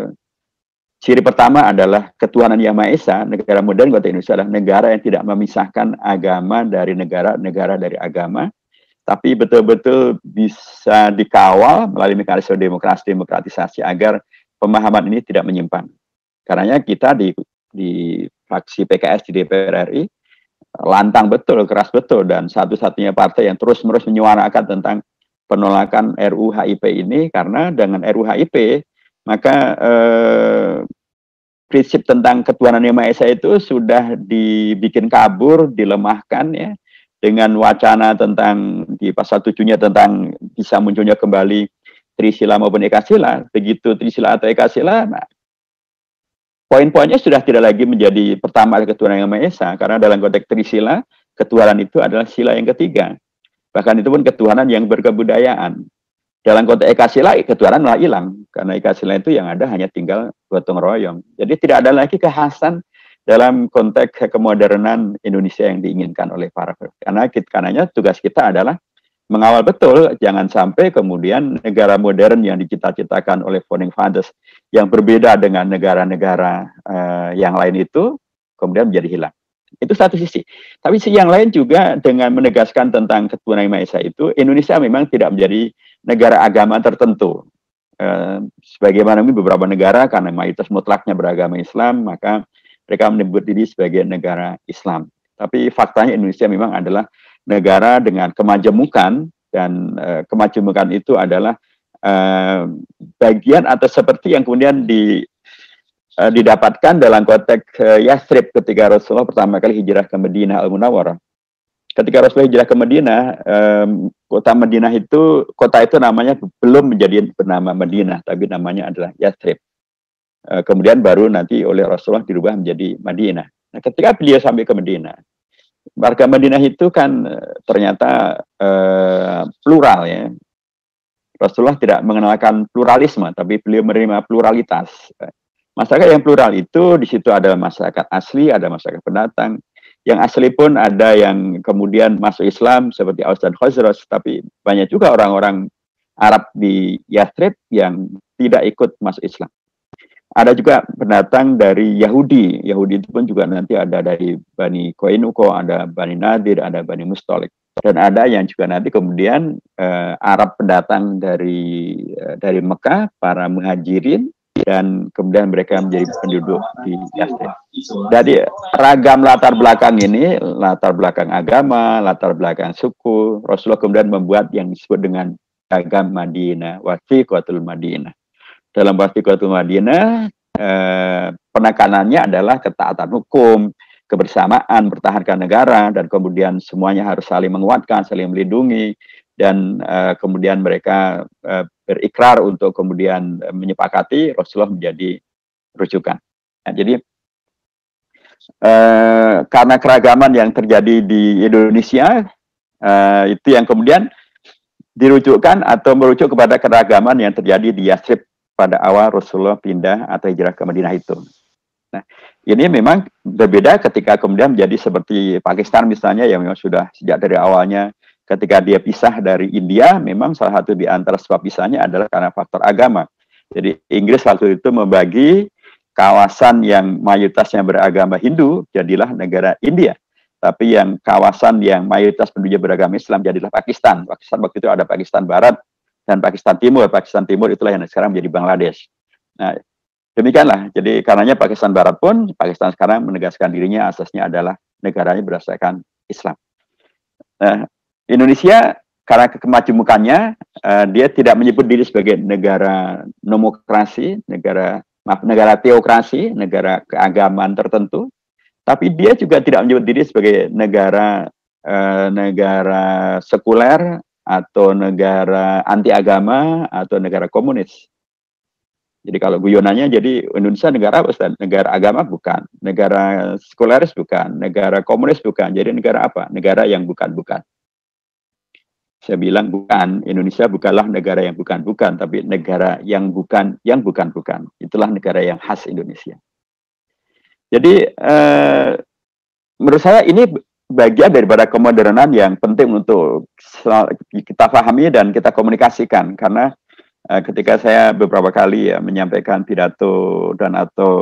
ciri pertama adalah ketuhanan Yang Maha Esa. Negara modern konteks Indonesia adalah negara yang tidak memisahkan agama dari negara, negara dari agama, tapi betul-betul bisa dikawal melalui mekanisme demokrasi, demokratisasi agar pemahaman ini tidak menyimpang. Karenanya kita di, di fraksi P K S di D P R R I lantang betul, keras betul, dan satu-satunya partai yang terus-menerus menyuarakan tentang penolakan R U H I P ini, karena dengan R U H I P maka eh, prinsip tentang ketuhanan Yang Maha Esa itu sudah dibikin kabur, dilemahkan ya, dengan wacana tentang di pasal tujuhnya tentang bisa munculnya kembali Trisila maupun Ekasila. Begitu Trisila atau Ekasila, nah, poin-poinnya sudah tidak lagi menjadi pertama ketuhanan Yang Maha Esa, karena dalam konteks Trisila, ketuhanan itu adalah sila yang ketiga. Bahkan itu pun ketuhanan yang berkebudayaan. Dalam konteks Ekasila, ketuhanan malah hilang. Karena Ekasila itu yang ada hanya tinggal gotong royong. Jadi tidak ada lagi kekhasan dalam konteks kemodernan Indonesia yang diinginkan oleh para karena kita, karenanya tugas kita adalah mengawal betul, jangan sampai kemudian negara modern yang dicita-citakan oleh founding fathers yang berbeda dengan negara-negara uh, yang lain itu kemudian menjadi hilang. Itu satu sisi. Tapi sisi yang lain juga dengan menegaskan tentang ketuhanan Yang Maha Esa itu, Indonesia memang tidak menjadi negara agama tertentu. Uh, sebagaimana beberapa negara karena mayoritas mutlaknya beragama Islam, maka mereka menyebut diri sebagai negara Islam. Tapi faktanya Indonesia memang adalah negara dengan kemajemukan, dan uh, kemajemukan itu adalah uh, bagian atau seperti yang kemudian di, uh, didapatkan dalam konteks uh, Yathrib ketika Rasulullah pertama kali hijrah ke Madinah Al-Munawwarah. Ketika Rasulullah hijrah ke Madinah, um, kota Madinah itu, kota itu namanya belum menjadi bernama Madinah, tapi namanya adalah Yathrib. Uh, kemudian baru nanti oleh Rasulullah dirubah menjadi Madinah. Nah, ketika beliau sampai ke Madinah, warga Madinah itu kan ternyata uh, plural ya. Rasulullah tidak mengenalkan pluralisme, tapi beliau menerima pluralitas. Masyarakat yang plural itu di situ ada masyarakat asli, ada masyarakat pendatang. Yang asli pun ada yang kemudian masuk Islam seperti Aus dan Khazraj, tapi banyak juga orang-orang Arab di Yathrib yang tidak ikut masuk Islam. Ada juga pendatang dari Yahudi. Yahudi itu pun juga nanti ada dari Bani Koinuko, ada Bani Nadir, ada Bani Mustalik. Dan ada yang juga nanti kemudian eh, Arab pendatang dari eh, dari Mekah, para muhajirin, dan kemudian mereka menjadi penduduk di Yathrib. Jadi ragam latar belakang ini, latar belakang agama, latar belakang suku, Rasulullah kemudian membuat yang disebut dengan Piagam Madinah, Wathiqatul Madinah. Dalam Wathiqatul Madinah, eh, penekanannya adalah ketaatan hukum, kebersamaan, pertahankan negara, dan kemudian semuanya harus saling menguatkan, saling melindungi, dan uh, kemudian mereka uh, berikrar untuk kemudian uh, menyepakati Rasulullah menjadi rujukan. Nah, jadi uh, karena keragaman yang terjadi di Indonesia, uh, itu yang kemudian dirujukkan atau merujuk kepada keragaman yang terjadi di Yathrib pada awal Rasulullah pindah atau hijrah ke Madinah itu. Nah, ini memang berbeda ketika kemudian menjadi seperti Pakistan misalnya, yang memang sudah sejak dari awalnya ketika dia pisah dari India, memang salah satu di antara sebab pisahnya adalah karena faktor agama. Jadi Inggris waktu itu membagi kawasan yang mayoritasnya beragama Hindu, jadilah negara India. Tapi yang kawasan yang mayoritas penduduknya beragama Islam jadilah Pakistan. Pakistan waktu itu ada Pakistan Barat dan Pakistan Timur. Pakistan Timur itulah yang sekarang menjadi Bangladesh. Nah, demikianlah. Jadi karenanya Pakistan Barat pun, Pakistan sekarang menegaskan dirinya asasnya adalah negaranya berdasarkan Islam. Nah, Indonesia karena kemajemukannya, uh, dia tidak menyebut diri sebagai negara nomokrasi, negara maaf, negara teokrasi, negara keagamaan tertentu. Tapi dia juga tidak menyebut diri sebagai negara eh, negara sekuler atau negara anti agama atau negara komunis. Jadi kalau guyonannya, jadi Indonesia negara apa? Negara agama bukan, negara sekuleris bukan, negara komunis bukan. Jadi negara apa? Negara yang bukan-bukan. Saya bilang bukan, Indonesia bukanlah negara yang bukan-bukan, tapi negara yang bukan, yang bukan-bukan. Itulah negara yang khas Indonesia. Jadi eh, menurut saya ini bagian daripada kemodernan yang penting untuk kita pahami dan kita komunikasikan, karena eh, ketika saya beberapa kali ya menyampaikan pidato dan atau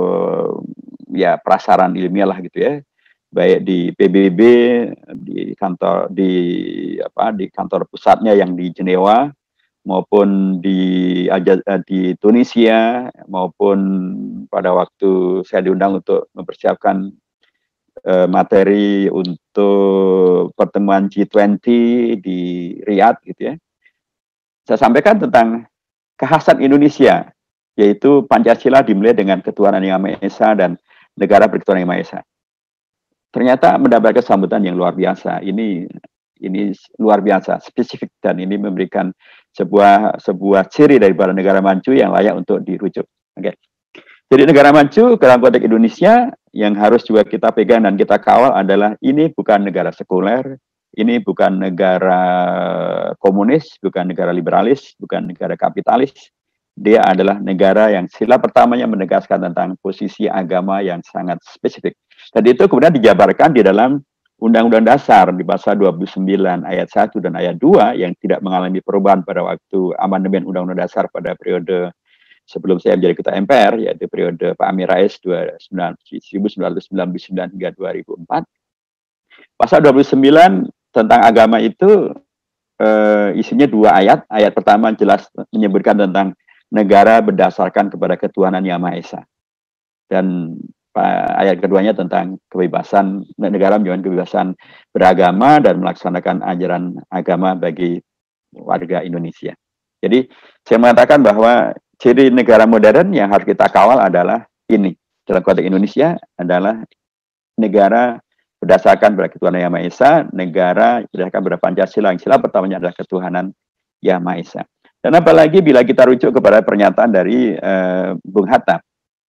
ya prasaran ilmiah lah gitu ya, baik di P B B, di kantor di apa di kantor pusatnya yang di Jenewa, maupun di di Tunisia, maupun pada waktu saya diundang untuk mempersiapkan uh, materi untuk pertemuan G dua puluh di Riyadh gitu ya. Saya sampaikan tentang kekhasan Indonesia, yaitu Pancasila dimulai dengan ketuhanan Yang Maha Esa dan negara berketuhanan Yang Maha Esa. Ternyata mendapatkan sambutan yang luar biasa. Ini ini luar biasa, spesifik, dan ini memberikan sebuah sebuah ciri daripada negara maju yang layak untuk dirujuk. Oke. Okay. Jadi negara maju dalam konteks Indonesia yang harus juga kita pegang dan kita kawal adalah ini bukan negara sekuler, ini bukan negara komunis, bukan negara liberalis, bukan negara kapitalis. Dia adalah negara yang sila pertamanya menegaskan tentang posisi agama yang sangat spesifik. Dan itu kemudian dijabarkan di dalam Undang-Undang Dasar di pasal dua puluh sembilan ayat satu dan ayat dua yang tidak mengalami perubahan pada waktu amandemen Undang-Undang Dasar pada periode sebelum saya menjadi ketua M P R, yaitu periode Pak Amin Rais seribu sembilan ratus sembilan puluh sembilan hingga dua ribu empat. Pasal dua puluh sembilan tentang agama itu eh, isinya dua ayat. Ayat pertama jelas menyebutkan tentang negara berdasarkan kepada ketuhanan Yang Maha Esa. Dan ayat keduanya tentang kebebasan, negara menjamin kebebasan beragama dan melaksanakan ajaran agama bagi warga Indonesia. Jadi saya mengatakan bahwa ciri negara modern yang harus kita kawal adalah ini. Dalam konteks Indonesia adalah negara berdasarkan pada ketuhanan Yang Maha Esa, negara berdasarkan pada Pancasila, yang sila pertamanya adalah ketuhanan Yang Maha Esa. Dan apalagi bila kita rujuk kepada pernyataan dari uh, Bung Hatta.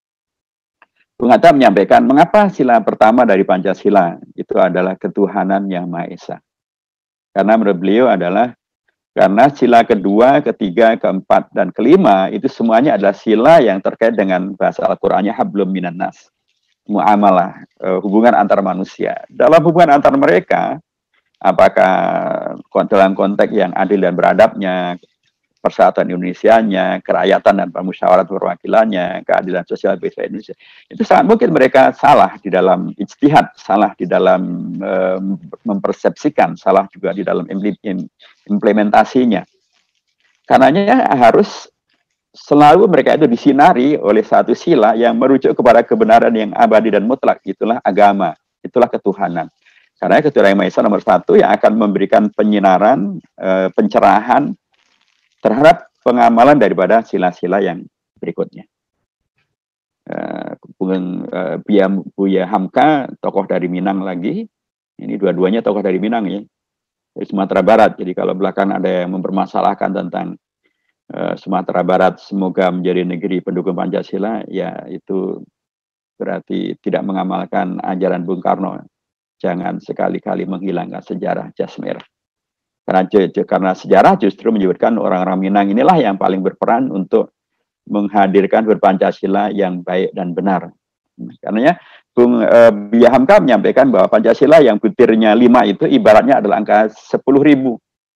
Bung Hatta menyampaikan, mengapa sila pertama dari Pancasila itu adalah ketuhanan Yang Maha Esa. Karena menurut beliau adalah, karena sila kedua, ketiga, keempat, dan kelima, itu semuanya adalah sila yang terkait dengan bahasa Al-Qur'annya hablum minan nas. Muamalah, uh, hubungan antar manusia. Dalam hubungan antar mereka, apakah dalam konteks yang adil dan beradabnya, persatuan Indonesianya, kerakyatan dan musyawarah perwakilannya, keadilan sosial bangsa Indonesia, itu sangat mungkin mereka salah di dalam ijtihad, salah di dalam um, mempersepsikan, salah juga di dalam implementasinya. Karenanya harus selalu mereka itu disinari oleh satu sila yang merujuk kepada kebenaran yang abadi dan mutlak, itulah agama, itulah ketuhanan. Karena ketuhanan Yang Maha Esa nomor satu yang akan memberikan penyinaran, uh, pencerahan terhadap pengamalan daripada sila-sila yang berikutnya. uh, uh, Buya, Buya Hamka, tokoh dari Minang lagi. Ini dua-duanya tokoh dari Minang ya, dari Sumatera Barat. Jadi kalau belakang ada yang mempermasalahkan tentang uh, Sumatera Barat semoga menjadi negeri pendukung Pancasila, ya itu berarti tidak mengamalkan ajaran Bung Karno. Jangan sekali-kali menghilangkan sejarah jas merah. Karena, karena sejarah justru menyebutkan orang-orang Minang inilah yang paling berperan untuk menghadirkan berpancasila yang baik dan benar. Karena Bung uh, Buya Hamka menyampaikan bahwa Pancasila yang butirnya lima itu ibaratnya adalah angka sepuluh ribu.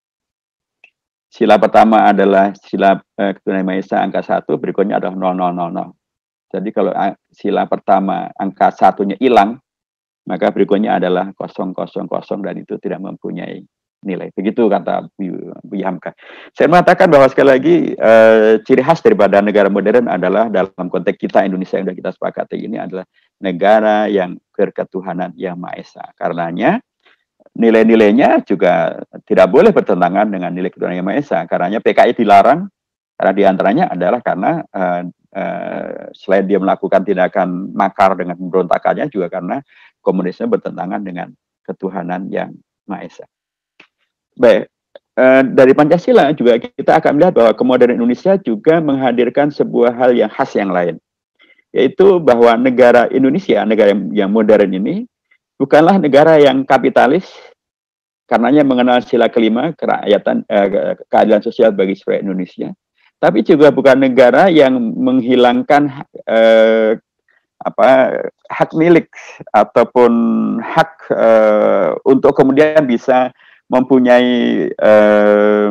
Sila pertama adalah sila uh, Ketuhanan Maha Esa angka satu, berikutnya adalah nol nol nol nol. Jadi kalau sila pertama angka satunya hilang, maka berikutnya adalah kosong kosong kosong dan itu tidak mempunyai nilai. Begitu kata Buya Hamka. Saya mengatakan bahwa sekali lagi eh, ciri khas daripada negara modern adalah dalam konteks kita Indonesia yang sudah kita sepakati ini adalah negara yang berketuhanan yang Maha Esa. Karenanya nilai-nilainya juga tidak boleh bertentangan dengan nilai ketuhanan yang Maha Esa. Karenanya P K I dilarang karena diantaranya adalah karena eh, eh, selain dia melakukan tindakan makar dengan pemberontakannya juga karena komunisme bertentangan dengan ketuhanan yang Maha Esa. Baik, eh, dari Pancasila juga kita akan melihat bahwa kemodernan Indonesia juga menghadirkan sebuah hal yang khas yang lain, yaitu bahwa negara Indonesia, negara yang, yang modern ini, bukanlah negara yang kapitalis, karenanya mengenal sila kelima, kerakyatan, eh, keadilan sosial bagi seluruh Indonesia, tapi juga bukan negara yang menghilangkan eh, apa hak milik ataupun hak eh, untuk kemudian bisa mempunyai eh,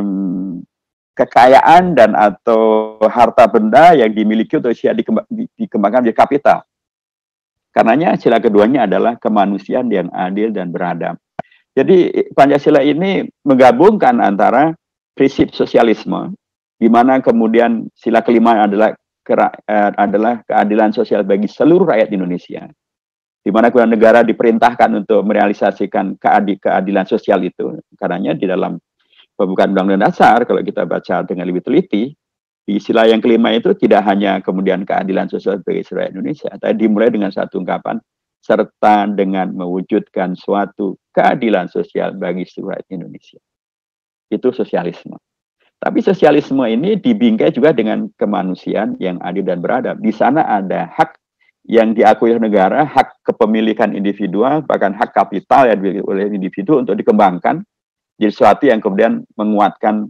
kekayaan dan atau harta benda yang dimiliki untuk siap dikembangkan menjadi kapital. Karenanya sila keduanya adalah kemanusiaan yang adil dan beradab. Jadi Pancasila ini menggabungkan antara prinsip sosialisme, di mana kemudian sila kelima adalah adalah keadilan sosial bagi seluruh rakyat Indonesia, di mana kemudian negara diperintahkan untuk merealisasikan keadilan sosial itu. Karenanya di dalam pembukaan Undang-Undang Dasar, kalau kita baca dengan lebih teliti, di sila yang kelima itu tidak hanya kemudian keadilan sosial bagi seluruh rakyat Indonesia, tapi dimulai dengan satu ungkapan, serta dengan mewujudkan suatu keadilan sosial bagi seluruh rakyat Indonesia. Itu sosialisme. Tapi sosialisme ini dibingkai juga dengan kemanusiaan yang adil dan beradab. Di sana ada hak yang diakui oleh negara, hak kepemilikan individual, bahkan hak kapital yang dimiliki oleh individu untuk dikembangkan jadi sesuatu yang kemudian menguatkan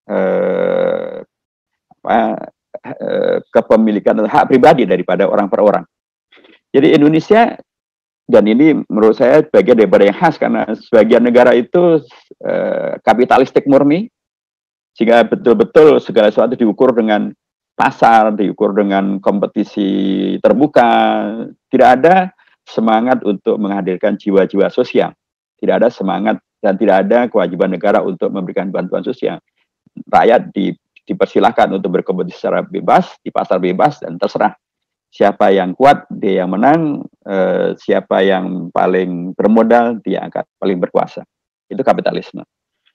eh, apa, eh, kepemilikan atau hak pribadi daripada orang per orang. Jadi Indonesia, dan ini menurut saya bagian daripada yang khas, karena sebagian negara itu eh, kapitalistik murni, sehingga betul-betul segala sesuatu diukur dengan pasar, diukur dengan kompetisi terbuka, tidak ada semangat untuk menghadirkan jiwa-jiwa sosial, tidak ada semangat dan tidak ada kewajiban negara untuk memberikan bantuan sosial. Rakyat di, dipersilahkan untuk berkompetisi secara bebas, di pasar bebas, dan terserah siapa yang kuat, dia yang menang, eh, siapa yang paling bermodal, dia akan paling berkuasa. Itu kapitalisme.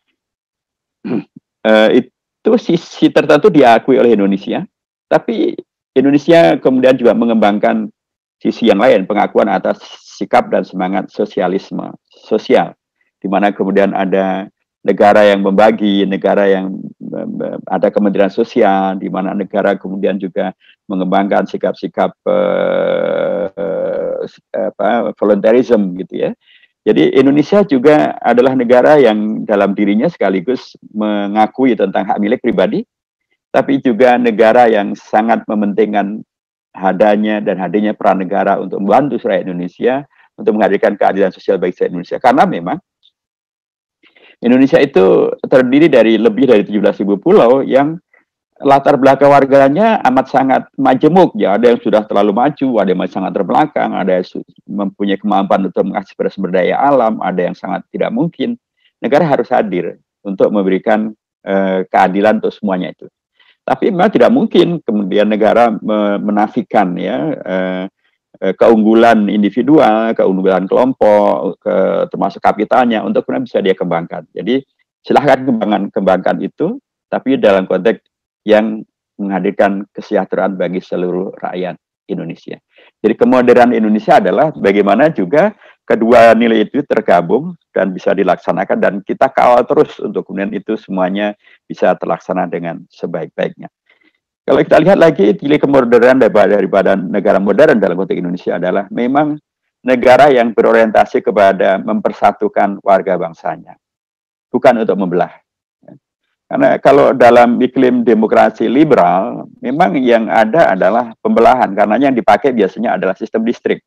eh, itu sisi tertentu diakui oleh Indonesia, tapi Indonesia kemudian juga mengembangkan sisi yang lain, pengakuan atas sikap dan semangat sosialisme sosial, di mana kemudian ada negara yang membagi, negara yang ada kementerian sosial, di mana negara kemudian juga mengembangkan sikap-sikap uh, uh, apa, volunteerism gitu ya. Jadi Indonesia juga adalah negara yang dalam dirinya sekaligus mengakui tentang hak milik pribadi, tapi juga negara yang sangat mementingkan adanya dan hadirnya peran negara untuk membantu rakyat Indonesia untuk menghadirkan keadilan sosial bagi rakyat Indonesia. Karena memang Indonesia itu terdiri dari lebih dari tujuh belas ribu pulau yang latar belakang warganya amat sangat majemuk. Ya, ada yang sudah terlalu maju, ada yang masih sangat terbelakang, ada yang mempunyai kemampuan untuk mengakses sumber daya alam, ada yang sangat tidak mungkin. Negara harus hadir untuk memberikan eh, keadilan untuk semuanya itu. Tapi memang tidak mungkin kemudian negara menafikan ya eh, keunggulan individual, keunggulan kelompok, ke, termasuk kapitalnya untuk kemudian bisa dia kembangkan. Jadi silahkan kembangkan, kembangkan itu, tapi dalam konteks yang menghadirkan kesejahteraan bagi seluruh rakyat Indonesia. Jadi kemodernan Indonesia adalah bagaimana juga kedua nilai itu tergabung dan bisa dilaksanakan, dan kita kawal terus untuk kemudian itu semuanya bisa terlaksana dengan sebaik-baiknya. Kalau kita lihat lagi nilai kemodernan daripada, daripada negara modern dalam konteks Indonesia adalah memang negara yang berorientasi kepada mempersatukan warga bangsanya, bukan untuk membelah. Karena kalau dalam iklim demokrasi liberal, memang yang ada adalah pembelahan, karena yang dipakai biasanya adalah sistem distrik.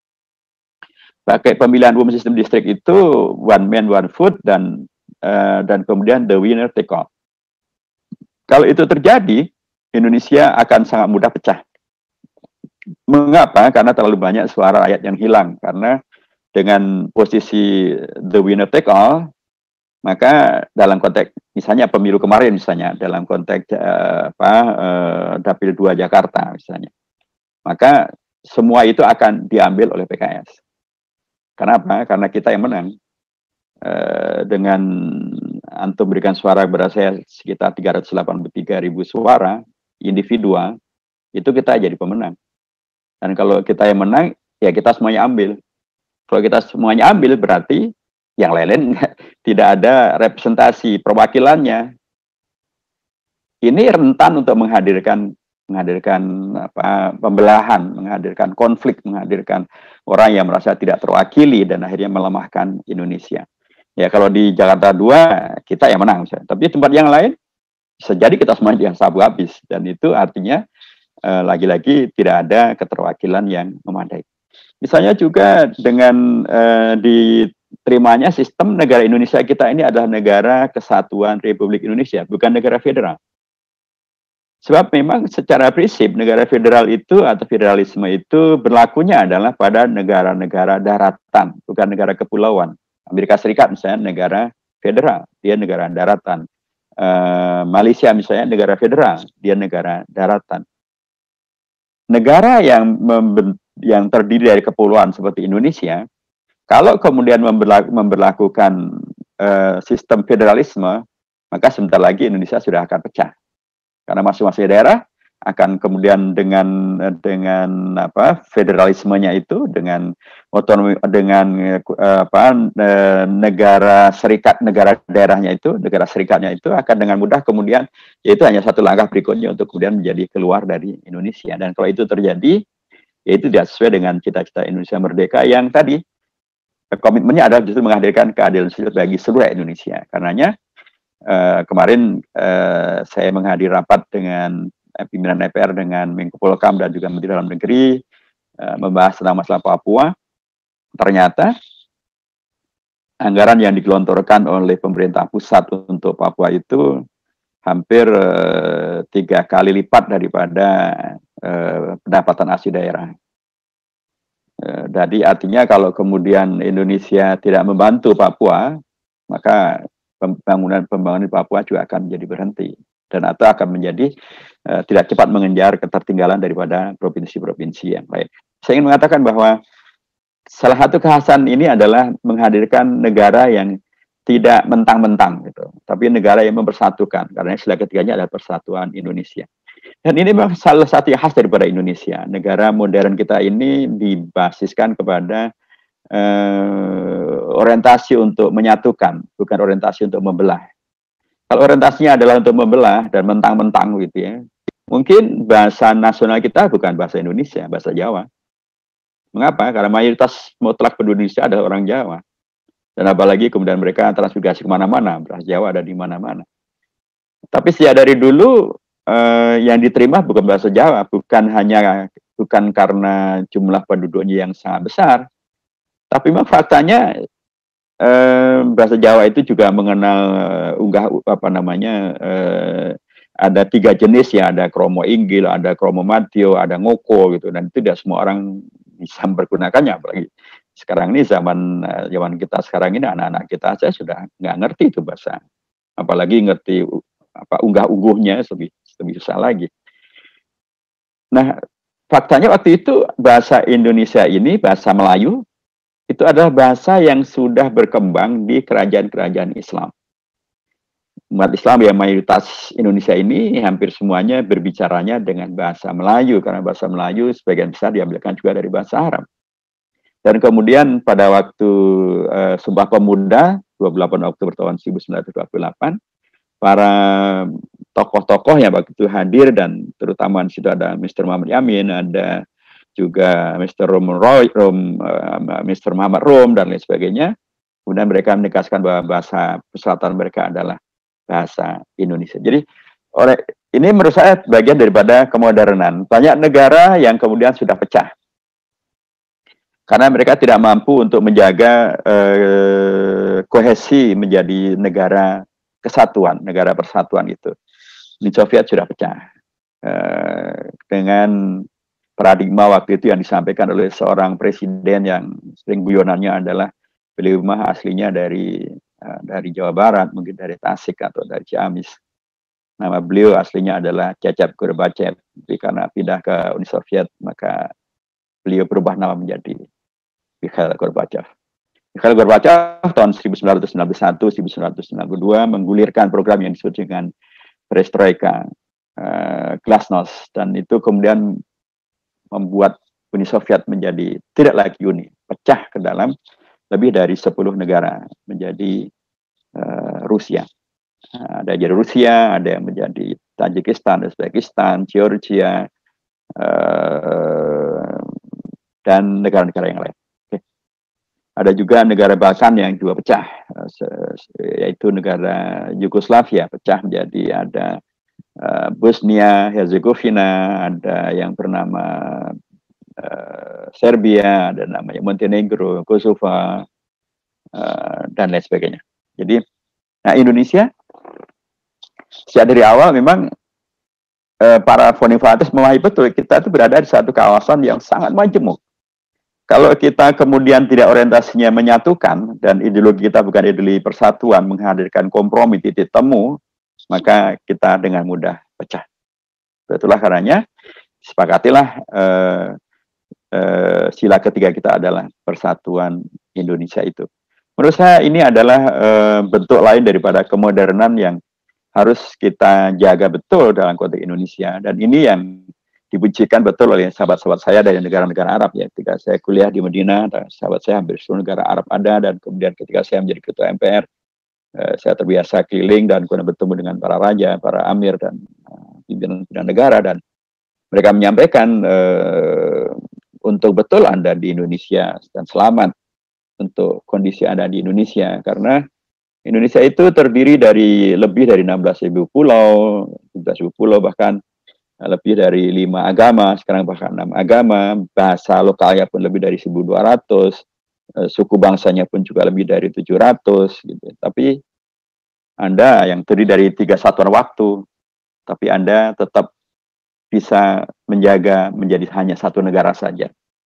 Pakai pemilihan umum sistem distrik itu one man one vote, dan uh, dan kemudian the winner take all. Kalau itu terjadi, Indonesia akan sangat mudah pecah. Mengapa? Karena terlalu banyak suara rakyat yang hilang. Karena dengan posisi the winner take all, maka dalam konteks misalnya pemilu kemarin, misalnya dalam konteks uh, apa uh, Dapil dua Jakarta misalnya, maka semua itu akan diambil oleh P K S. Kenapa? Karena kita yang menang. Uh, dengan antum berikan suara kepada saya sekitar tiga ratus delapan puluh tiga ribu suara individual, itu kita jadi pemenang. Dan kalau kita yang menang, ya kita semuanya ambil. Kalau kita semuanya ambil, berarti yang lain-lain tidak ada representasi perwakilannya. Ini rentan untuk menghadirkan menghadirkan apa, pembelahan, menghadirkan konflik, menghadirkan orang yang merasa tidak terwakili dan akhirnya melemahkan Indonesia. Ya kalau di Jakarta dua kita yang menang, misalnya. Tapi tempat yang lain bisa jadi kita semuanya yang sabu habis, dan itu artinya lagi-lagi eh, tidak ada keterwakilan yang memadai. Misalnya juga dengan eh, diterimanya sistem negara Indonesia kita ini adalah negara kesatuan Republik Indonesia, bukan negara federal. Sebab memang secara prinsip negara federal itu atau federalisme itu berlakunya adalah pada negara-negara daratan, bukan negara kepulauan. Amerika Serikat misalnya negara federal, dia negara daratan. Uh, Malaysia misalnya negara federal, dia negara daratan. Negara yang yang terdiri dari kepulauan seperti Indonesia, kalau kemudian memberlaku, memberlakukan uh, sistem federalisme, maka sebentar lagi Indonesia sudah akan pecah. Karena masing-masing daerah akan kemudian dengan dengan apa federalismenya itu, dengan otonomi, dengan uh, apa negara serikat, negara daerahnya itu, negara serikatnya itu akan dengan mudah kemudian, yaitu hanya satu langkah berikutnya untuk kemudian menjadi keluar dari Indonesia. Dan kalau itu terjadi, yaitu tidak sesuai dengan cita-cita Indonesia merdeka yang tadi komitmennya adalah justru menghadirkan keadilan sosial bagi seluruh Indonesia. Karenanya uh, kemarin uh, saya menghadiri rapat dengan pimpinan D P R dengan Menko Polhukam dan juga Menteri Dalam Negeri uh, membahas tentang masalah Papua. Ternyata anggaran yang digelontorkan oleh pemerintah pusat untuk Papua itu hampir uh, tiga kali lipat daripada uh, pendapatan asli daerah. Uh, jadi artinya kalau kemudian Indonesia tidak membantu Papua, maka pembangunan pembangunan di Papua juga akan menjadi berhenti, dan atau akan menjadi uh, tidak cepat mengejar ketertinggalan daripada provinsi-provinsi yang lain. Saya ingin mengatakan bahwa salah satu kekhasan ini adalah menghadirkan negara yang tidak mentang-mentang, gitu, tapi negara yang mempersatukan, karena istilah ketiganya adalah persatuan Indonesia. Dan ini memang salah satu yang khas daripada Indonesia. Negara modern kita ini dibasiskan kepada uh, orientasi untuk menyatukan, bukan orientasi untuk membelah. Kalau orientasinya adalah untuk membelah dan mentang-mentang gitu ya, mungkin bahasa nasional kita bukan bahasa Indonesia, bahasa Jawa. Mengapa? Karena mayoritas mutlak penduduk Indonesia adalah orang Jawa. Dan apalagi kemudian mereka transmigrasi kemana-mana, bahasa Jawa ada di mana-mana. Tapi sejak dari dulu eh, yang diterima bukan bahasa Jawa, bukan hanya bukan karena jumlah penduduknya yang sangat besar, tapi memang faktanya Eh, bahasa Jawa itu juga mengenal uh, unggah apa namanya uh, ada tiga jenis ya, ada kromo inggil, ada kromo madyo, ada ngoko gitu, dan itu tidak semua orang bisa mempergunakannya. Apalagi sekarang ini zaman uh, zaman kita sekarang ini, anak-anak kita saja sudah nggak ngerti itu bahasa, apalagi ngerti apa unggah-ungguhnya lebih lebih susah lagi. Nah, faktanya waktu itu bahasa Indonesia ini, bahasa Melayu, itu adalah bahasa yang sudah berkembang di kerajaan-kerajaan Islam. umat Islam yang mayoritas Indonesia ini hampir semuanya berbicaranya dengan bahasa Melayu, karena bahasa Melayu sebagian besar diambilkan juga dari bahasa Arab. Dan kemudian pada waktu uh, Sumpah Pemuda dua puluh delapan Oktober tahun seribu sembilan ratus dua puluh delapan, para tokoh-tokoh yang waktu itu hadir, dan terutama di situ ada mister Muhammad Yamin, ada juga mister Rom Roy, Rom, uh, mister Muhammad Rom, dan lain sebagainya. Kemudian mereka menegaskan bahwa bahasa perseratan mereka adalah bahasa Indonesia. Jadi oleh ini menurut saya bagian daripada kemodernan. Banyak negara yang kemudian sudah pecah karena mereka tidak mampu untuk menjaga eh, kohesi menjadi negara kesatuan, negara persatuan itu. Uni Soviet sudah pecah eh, dengan paradigma waktu itu yang disampaikan oleh seorang presiden yang sering guyonannya adalah beliau mah aslinya dari dari Jawa Barat, mungkin dari Tasik atau dari Ciamis. Nama beliau aslinya adalah Cecep Gorbachev. Tapi karena pindah ke Uni Soviet, maka beliau berubah nama menjadi Mikhail Gorbachev. Mikhail Gorbachev tahun seribu sembilan ratus sembilan puluh satu sampai seribu sembilan ratus sembilan puluh dua menggulirkan program yang disebut dengan Perestroika, uh, Glasnost, dan itu kemudian membuat Uni Soviet menjadi tidak lagi uni, pecah ke dalam lebih dari sepuluh negara menjadi uh, Rusia. Uh, ada jadi Rusia, ada yang menjadi Tajikistan, Uzbekistan, Georgia, uh, dan negara-negara yang lain. Okay. Ada juga negara Balkan yang juga pecah, uh, yaitu negara Yugoslavia pecah menjadi ada uh, Bosnia, Herzegovina, ada yang bernama Uh, Serbia, ada namanya Montenegro, Kosovo, uh, dan lain sebagainya. Jadi, nah Indonesia sejak dari awal memang uh, para founding fathers memahami betul kita itu berada di satu kawasan yang sangat majemuk. Kalau kita kemudian tidak orientasinya menyatukan dan ideologi kita bukan ideologi persatuan, menghadirkan kompromi titik temu, maka kita dengan mudah pecah. Itulah karenanya sepakatilah uh, Uh, sila ketiga kita adalah persatuan Indonesia itu. Menurut saya ini adalah uh, bentuk lain daripada kemodernan yang harus kita jaga betul dalam konteks Indonesia, dan ini yang dibuncikan betul oleh sahabat-sahabat saya dari negara-negara Arab ya. Ketika saya kuliah di Madinah, sahabat saya hampir seluruh negara Arab ada, dan kemudian ketika saya menjadi ketua M P R, uh, saya terbiasa keliling dan kemudian bertemu dengan para raja, para amir, dan pimpinan-pimpinan uh, negara, dan mereka menyampaikan uh, untuk betul Anda di Indonesia dan selamat untuk kondisi Anda di Indonesia, karena Indonesia itu terdiri dari lebih dari enam belas ribu pulau, tujuh belas ribu pulau, bahkan lebih dari lima agama, sekarang bahkan enam agama, bahasa lokalnya pun lebih dari seribu dua ratus, suku bangsanya pun juga lebih dari tujuh ratus gitu. Tapi Anda yang terdiri dari tiga satuan waktu, tapi Anda tetap bisa menjaga menjadi hanya satu negara saja.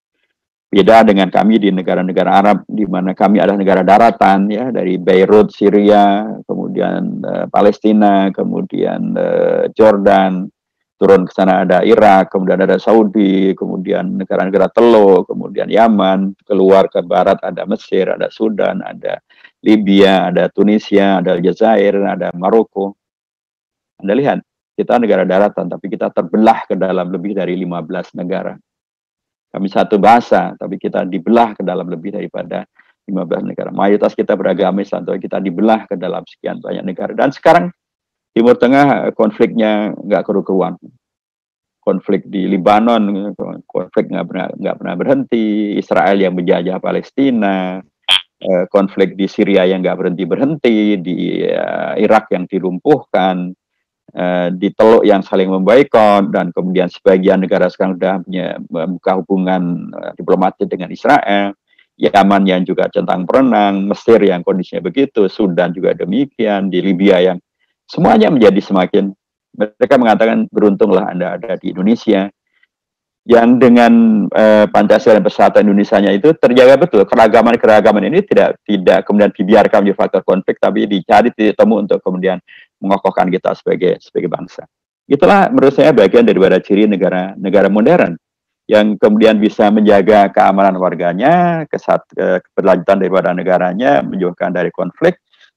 Beda dengan kami di negara-negara Arab, di mana kami adalah negara daratan, ya, dari Beirut, Syria, kemudian uh, Palestina, kemudian uh, Jordan, turun ke sana ada Irak, kemudian ada Saudi, kemudian negara-negara Teluk, kemudian Yaman, keluar ke barat ada Mesir, ada Sudan, ada Libya, ada Tunisia, ada Aljazair, ada Maroko. Anda lihat, kita negara daratan, tapi kita terbelah ke dalam lebih dari lima belas negara. Kami satu bahasa, tapi kita dibelah ke dalam lebih daripada lima belas negara. Mayoritas kita beragama Islam, tapi kita dibelah ke dalam sekian banyak negara. Dan sekarang Timur Tengah konfliknya nggak keru-keruan. Konflik di Lebanon, konflik nggak pernah nggak pernah berhenti. Israel yang menjajah Palestina, konflik di Syria yang nggak berhenti berhenti, di Irak yang dilumpuhkan, di Teluk yang saling memboikot, dan kemudian sebagian negara sekarang sudah membuka hubungan diplomatik dengan Israel, Yaman yang juga centang perenang, Mesir yang kondisinya begitu, Sudan juga demikian, di Libya yang semuanya menjadi semakin, mereka mengatakan beruntunglah Anda ada di Indonesia, yang dengan eh, Pancasila dan persatuan Indonesianya itu terjaga betul. Keragaman-keragaman ini tidak tidak kemudian dibiarkan menjadi faktor konflik, tapi dicari titik temu untuk kemudian mengokohkan kita sebagai sebagai bangsa. Itulah menurut saya bagian daripada ciri negara negara modern yang kemudian bisa menjaga keamanan warganya, kesat, keberlanjutan daripada negaranya, menjauhkan dari konflik,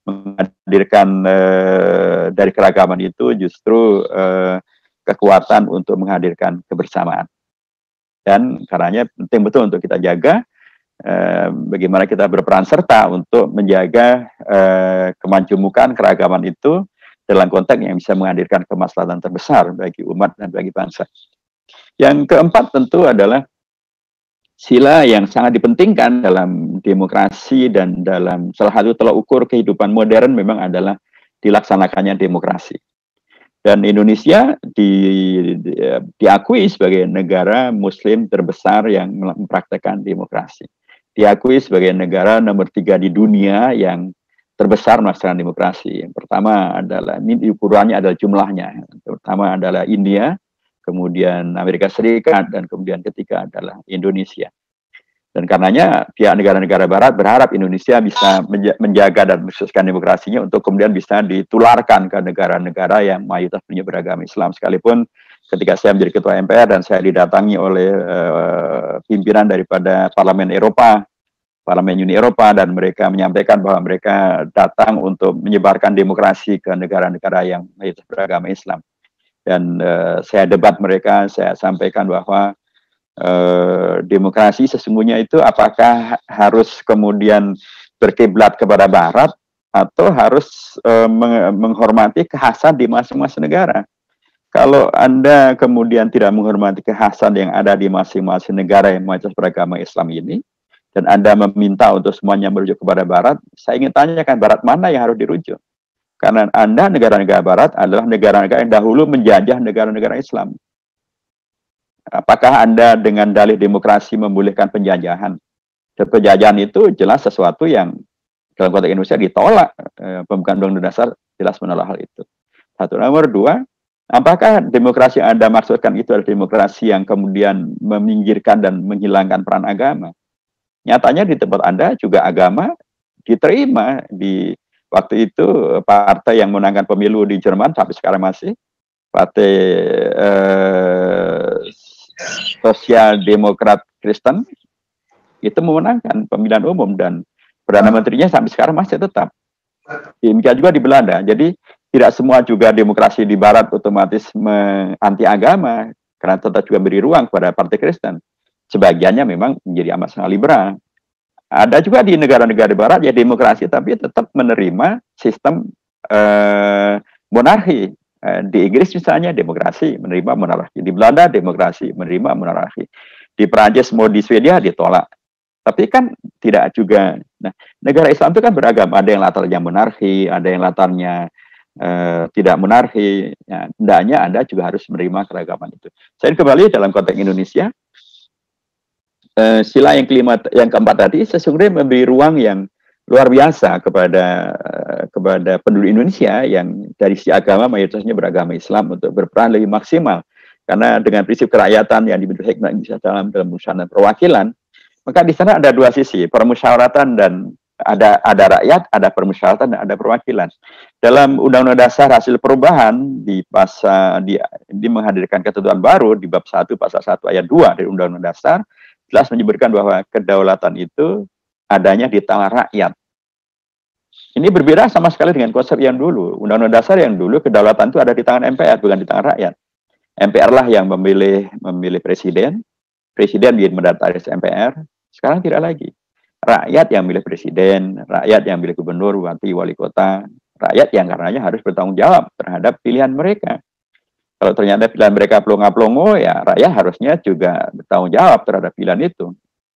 menghadirkan uh, dari keragaman itu justru uh, kekuatan untuk menghadirkan kebersamaan. Dan karenanya penting betul untuk kita jaga uh, bagaimana kita berperan serta untuk menjaga uh, kemajumukan keragaman itu dalam konteks yang bisa menghadirkan kemaslahatan terbesar bagi umat dan bagi bangsa. Yang keempat tentu adalah sila yang sangat dipentingkan dalam demokrasi dan dalam salah satu tolak ukur kehidupan modern memang adalah dilaksanakannya demokrasi. Dan Indonesia di, di, diakui sebagai negara Muslim terbesar yang mempraktekkan demokrasi. Diakui sebagai negara nomor tiga di dunia yang terbesar melaksanakan demokrasi. Yang pertama adalah, ini ukurannya adalah jumlahnya. Yang pertama adalah India, kemudian Amerika Serikat, dan kemudian ketiga adalah Indonesia. Dan karenanya pihak negara-negara barat berharap Indonesia bisa menjaga dan mensukseskan demokrasinya untuk kemudian bisa ditularkan ke negara-negara yang mayoritas punya beragama Islam. Sekalipun ketika saya menjadi ketua M P R dan saya didatangi oleh uh, pimpinan daripada Parlemen Eropa, Parlemen Uni Eropa, dan mereka menyampaikan bahwa mereka datang untuk menyebarkan demokrasi ke negara-negara yang mayoritas beragama Islam. Dan uh, saya debat mereka, saya sampaikan bahwa Uh, demokrasi sesungguhnya itu apakah harus kemudian berkiblat kepada Barat atau harus uh, meng menghormati kekhasan di masing-masing negara. Kalau Anda kemudian tidak menghormati kekhasan yang ada di masing-masing negara yang mayoritas beragama Islam ini, dan Anda meminta untuk semuanya merujuk kepada Barat, saya ingin tanyakan Barat mana yang harus dirujuk? Karena Anda negara-negara Barat adalah negara-negara yang dahulu menjajah negara-negara Islam. Apakah Anda dengan dalih demokrasi membolehkan penjajahan? Dan penjajahan itu jelas sesuatu yang dalam konteks Indonesia ditolak. E, Pembukaan Undang-Undang Dasar jelas menolak hal itu. Satu. Nomor dua, apakah demokrasi yang Anda maksudkan itu adalah demokrasi yang kemudian meminggirkan dan menghilangkan peran agama? Nyatanya di tempat Anda juga agama diterima. Di waktu itu partai yang menangkan pemilu di Jerman sampai sekarang masih partai eh, Sosial Demokrat Kristen itu memenangkan pemilihan umum dan Perdana Menterinya sampai sekarang masih tetap. Demikian juga di Belanda. Jadi tidak semua juga demokrasi di Barat otomatis anti agama, karena tetap juga beri ruang kepada Partai Kristen. Sebagiannya memang menjadi amat sangat liberal. Ada juga di negara-negara Barat ya demokrasi, tapi tetap menerima sistem eh, monarki. Di Inggris misalnya demokrasi menerima monarki, di Belanda demokrasi menerima monarki, di Prancis mau di Swedia ditolak. Tapi kan tidak juga. Nah, negara Islam itu kan beragam. Ada yang latarnya monarki, ada yang latarnya eh, tidak monarki. Ya, hendaknya Anda juga harus menerima keragaman itu. Saya kembali dalam konteks Indonesia, eh, sila yang kelima, yang keempat tadi sesungguhnya memberi ruang yang luar biasa kepada kepada penduduk Indonesia yang dari sisi agama mayoritasnya beragama Islam untuk berperan lebih maksimal. Karena dengan prinsip kerakyatan yang dibentuk hikmah bisa dalam dalam musyawarah perwakilan, maka di sana ada dua sisi, permusyawaratan dan ada ada rakyat, ada permusyawaratan dan ada perwakilan. Dalam Undang-Undang Dasar hasil perubahan di pasal di, di menghadirkan ketentuan baru di bab satu pasal satu ayat dua dari Undang-Undang Dasar jelas menyebutkan bahwa kedaulatan itu adanya di tangan rakyat. Ini berbeda sama sekali dengan konsep yang dulu. Undang-Undang Dasar yang dulu kedaulatan itu ada di tangan M P R, bukan di tangan rakyat. M P R lah yang memilih memilih presiden, presiden yang mendataris M P R. Sekarang tidak lagi. Rakyat yang milih presiden, rakyat yang milih gubernur, bupati, wali kota, rakyat yang karenanya harus bertanggung jawab terhadap pilihan mereka. Kalau ternyata pilihan mereka plonga-plongo, ya rakyat harusnya juga bertanggung jawab terhadap pilihan itu.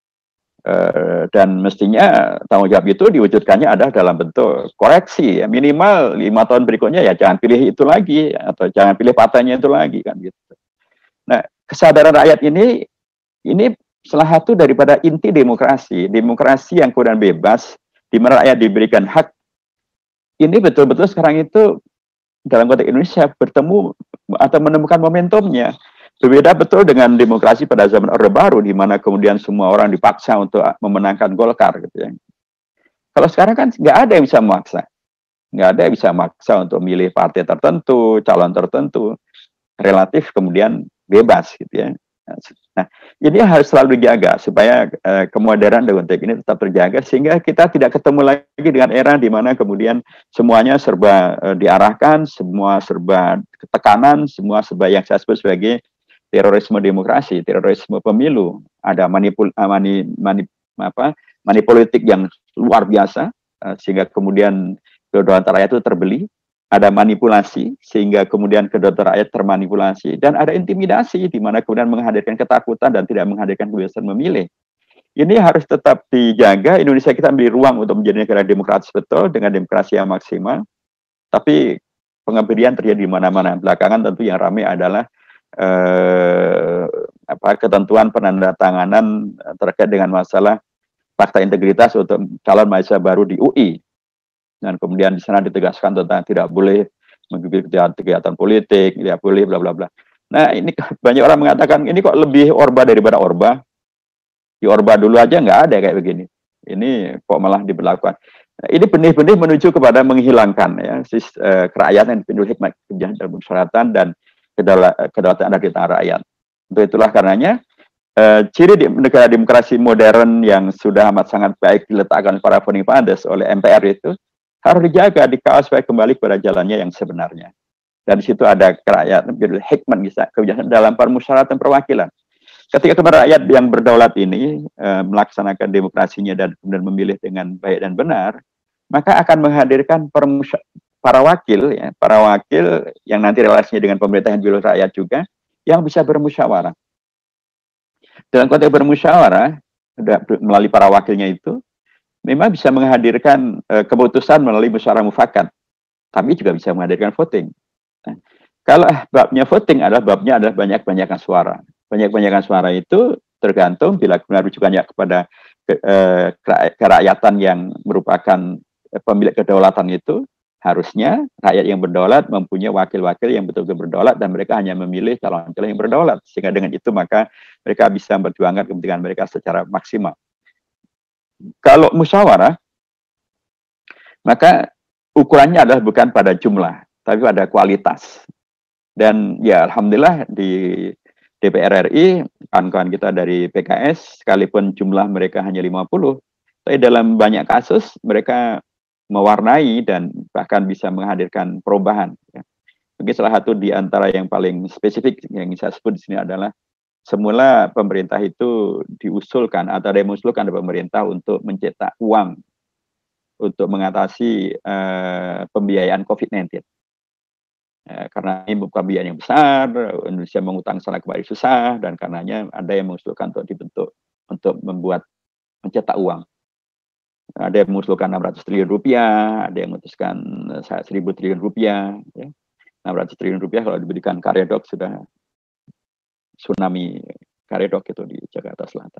Uh, dan mestinya tanggung jawab itu diwujudkannya adalah dalam bentuk koreksi ya, minimal lima tahun berikutnya ya jangan pilih itu lagi atau jangan pilih partainya itu lagi kan gitu. Nah kesadaran rakyat ini ini salah satu daripada inti demokrasi, demokrasi yang kemudian bebas di mana rakyat diberikan hak. Ini betul-betul sekarang itu dalam konteks Indonesia bertemu atau menemukan momentumnya. Berbeda betul dengan demokrasi pada zaman Orde Baru, di mana kemudian semua orang dipaksa untuk memenangkan Golkar, gitu ya. Kalau sekarang kan nggak ada yang bisa memaksa, nggak ada yang bisa memaksa untuk memilih partai tertentu, calon tertentu, relatif kemudian bebas, gitu ya. Nah, ini harus selalu dijaga supaya uh, kemodernan dalam konteks ini tetap terjaga sehingga kita tidak ketemu lagi dengan era di mana kemudian semuanya serba uh, diarahkan, semua serba tekanan, semua serba yang saya sebut sebagai terorisme demokrasi, terorisme pemilu, ada manipul uh, mani, mani, apa, mani politik yang luar biasa uh, sehingga kemudian kedaulatan rakyat itu terbeli. Ada manipulasi sehingga kemudian kedaulatan rakyat termanipulasi, dan ada intimidasi di mana kemudian menghadirkan ketakutan dan tidak menghadirkan kebebasan memilih. Ini harus tetap dijaga. Indonesia kita beri ruang untuk menjadi negara demokratis betul dengan demokrasi yang maksimal. Tapi pengabdian terjadi di mana-mana. Belakangan tentu yang ramai adalah eh, apa ketentuan penandatanganan terkait dengan masalah fakta integritas untuk calon mahasiswa baru di U I. Dan kemudian di sana ditegaskan tentang tidak boleh mengikuti kegiatan politik, tidak boleh bla bla bla. Nah, ini banyak orang mengatakan ini kok lebih Orba daripada Orba. Di Orba dulu aja nggak ada kayak begini. Ini kok malah diberlakukan. Nah, ini benih-benih menuju kepada menghilangkan ya sis, eh, kerakyatan, pindah hikmat kebijakan dan persyaratan dan kedaulatan ada di tangan rakyat. Untuk itulah karenanya eh, ciri di negara demokrasi modern yang sudah amat sangat baik diletakkan para founding fathers oleh M P R itu harus dijaga, dikawal supaya kembali kepada jalannya yang sebenarnya. Dan di situ ada kerakyatan, hikmat bisa kebijakan dalam permusyawaratan perwakilan. Ketika kepada rakyat yang berdaulat ini e, melaksanakan demokrasinya dan kemudian memilih dengan baik dan benar, maka akan menghadirkan para wakil, ya, para wakil yang nanti relasinya dengan pemerintah yang dipilih rakyat juga, yang bisa bermusyawarah. Dalam konteks bermusyawarah, melalui para wakilnya itu, memang bisa menghadirkan uh, keputusan melalui musyawarah mufakat, tapi juga bisa menghadirkan voting. Nah, kalau babnya voting adalah babnya adalah banyak-banyakan suara. Banyak-banyakan suara itu tergantung bila benar rujukannya kepada ke, uh, kerakyatan yang merupakan pemilik kedaulatan itu, harusnya rakyat yang berdaulat mempunyai wakil-wakil yang betul-betul berdaulat dan mereka hanya memilih calon-calon yang berdaulat. Sehingga dengan itu maka mereka bisa memperjuangkan kepentingan mereka secara maksimal. Kalau musyawarah, maka ukurannya adalah bukan pada jumlah, tapi pada kualitas. Dan ya alhamdulillah di D P R R I, kawan-kawan kita dari P K S, sekalipun jumlah mereka hanya lima puluh, tapi dalam banyak kasus mereka mewarnai dan bahkan bisa menghadirkan perubahan. Mungkin salah satu di antara yang paling spesifik yang saya sebut di sini adalah semula pemerintah itu diusulkan atau ada yang mengusulkan dari pemerintah untuk mencetak uang untuk mengatasi uh, pembiayaan COVID sembilan belas. Uh, karena ini bukan biaya yang besar, Indonesia mengutang sana kembali susah, dan karenanya ada yang mengusulkan untuk dibentuk untuk membuat mencetak uang. Ada yang mengusulkan enam ratus triliun rupiah, ada yang mengusulkan seribu triliun rupiah. Ya. enam ratus triliun rupiah kalau diberikan karedok sudah tsunami karedok itu di Jakarta Selatan.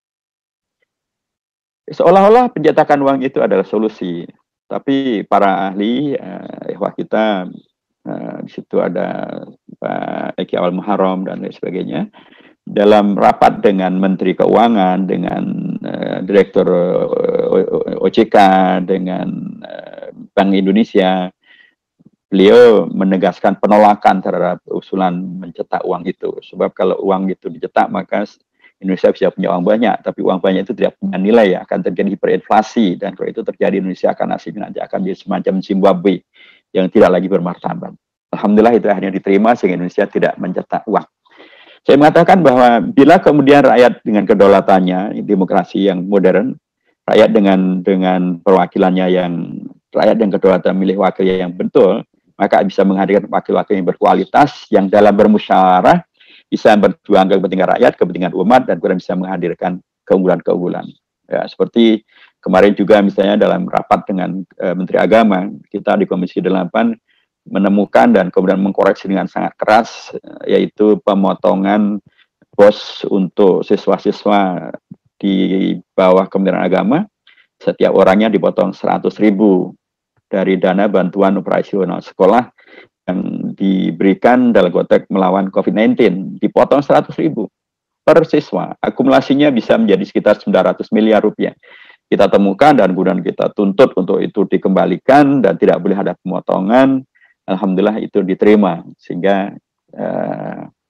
Seolah-olah pencetakan uang itu adalah solusi, tapi para ahli, eh, wah kita eh, di situ ada Pak Eki Awal Muharram dan lain sebagainya, dalam rapat dengan Menteri Keuangan, dengan eh, Direktur O J K, dengan eh, Bank Indonesia, beliau menegaskan penolakan terhadap usulan mencetak uang itu. Sebab kalau uang itu dicetak, maka Indonesia bisa punya uang banyak, tapi uang banyak itu tidak punya nilai, ya, akan terjadi hiperinflasi, dan kalau itu terjadi Indonesia akan nasibnya nanti akan menjadi semacam Zimbabwe yang tidak lagi bermartabat. Alhamdulillah itu akhirnya diterima sehingga Indonesia tidak mencetak uang. Saya mengatakan bahwa bila kemudian rakyat dengan kedaulatannya, demokrasi yang modern, rakyat dengan dengan perwakilannya yang rakyat yang kedaulatan milih wakil yang betul, maka bisa menghadirkan wakil-wakil yang berkualitas, yang dalam bermusyawarah bisa berjuang kepentingan rakyat, kepentingan umat, dan kemudian bisa menghadirkan keunggulan-keunggulan. Ya, seperti kemarin juga misalnya dalam rapat dengan e, Menteri Agama, kita di Komisi delapan menemukan dan kemudian mengkoreksi dengan sangat keras, yaitu pemotongan bos untuk siswa-siswa di bawah Kementerian Agama. Setiap orangnya dipotong seratus ribu dari dana bantuan operasional sekolah yang diberikan dalam konteks melawan COVID sembilan belas, dipotong seratus ribu per siswa. Akumulasinya bisa menjadi sekitar sembilan ratus miliar rupiah. Kita temukan dan kemudian kita tuntut untuk itu dikembalikan dan tidak boleh ada pemotongan. Alhamdulillah itu diterima, sehingga uh,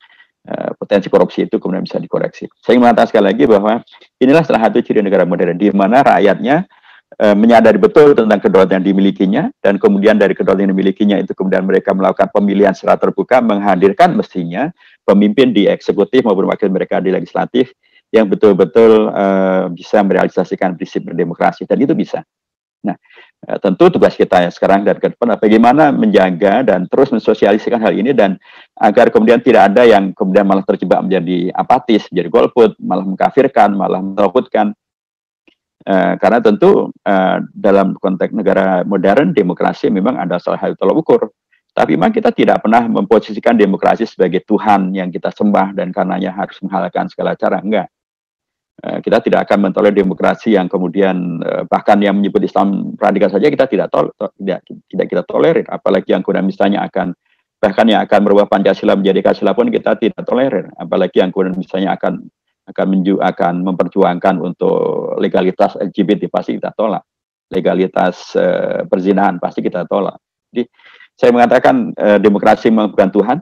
uh, potensi korupsi itu kemudian bisa dikoreksi. Saya ingin mengatakan sekali lagi bahwa inilah salah satu ciri negara modern di mana rakyatnya uh, menyadari betul tentang kedaulatan yang dimilikinya, dan kemudian dari kedaulatan yang dimilikinya itu kemudian mereka melakukan pemilihan secara terbuka, menghadirkan mestinya pemimpin di eksekutif maupun wakil mereka di legislatif yang betul-betul uh, bisa merealisasikan prinsip berdemokrasi, dan itu bisa. Nah, uh, tentu tugas kita ya sekarang dan ke depan bagaimana menjaga dan terus mensosialisasikan hal ini, dan agar kemudian tidak ada yang kemudian malah terjebak menjadi apatis, menjadi golput, malah mengkafirkan, malah menakutkan. Uh, karena tentu uh, dalam konteks negara modern, demokrasi memang ada salah satu tolak ukur. Tapi memang kita tidak pernah memposisikan demokrasi sebagai Tuhan yang kita sembah dan karenanya harus menghalalkan segala cara, enggak. Kita tidak akan mentolerir demokrasi yang kemudian bahkan yang menyebut Islam radikal saja kita tidak tol tidak tidak kita tolerir, apalagi yang kemudian misalnya akan bahkan yang akan merubah Pancasila menjadi Pancasila pun kita tidak tolerir, apalagi yang kemudian misalnya akan akan menju akan memperjuangkan untuk legalitas L G B T pasti kita tolak, legalitas uh, perzinahan pasti kita tolak. Jadi saya mengatakan uh, demokrasi memang bukan Tuhan.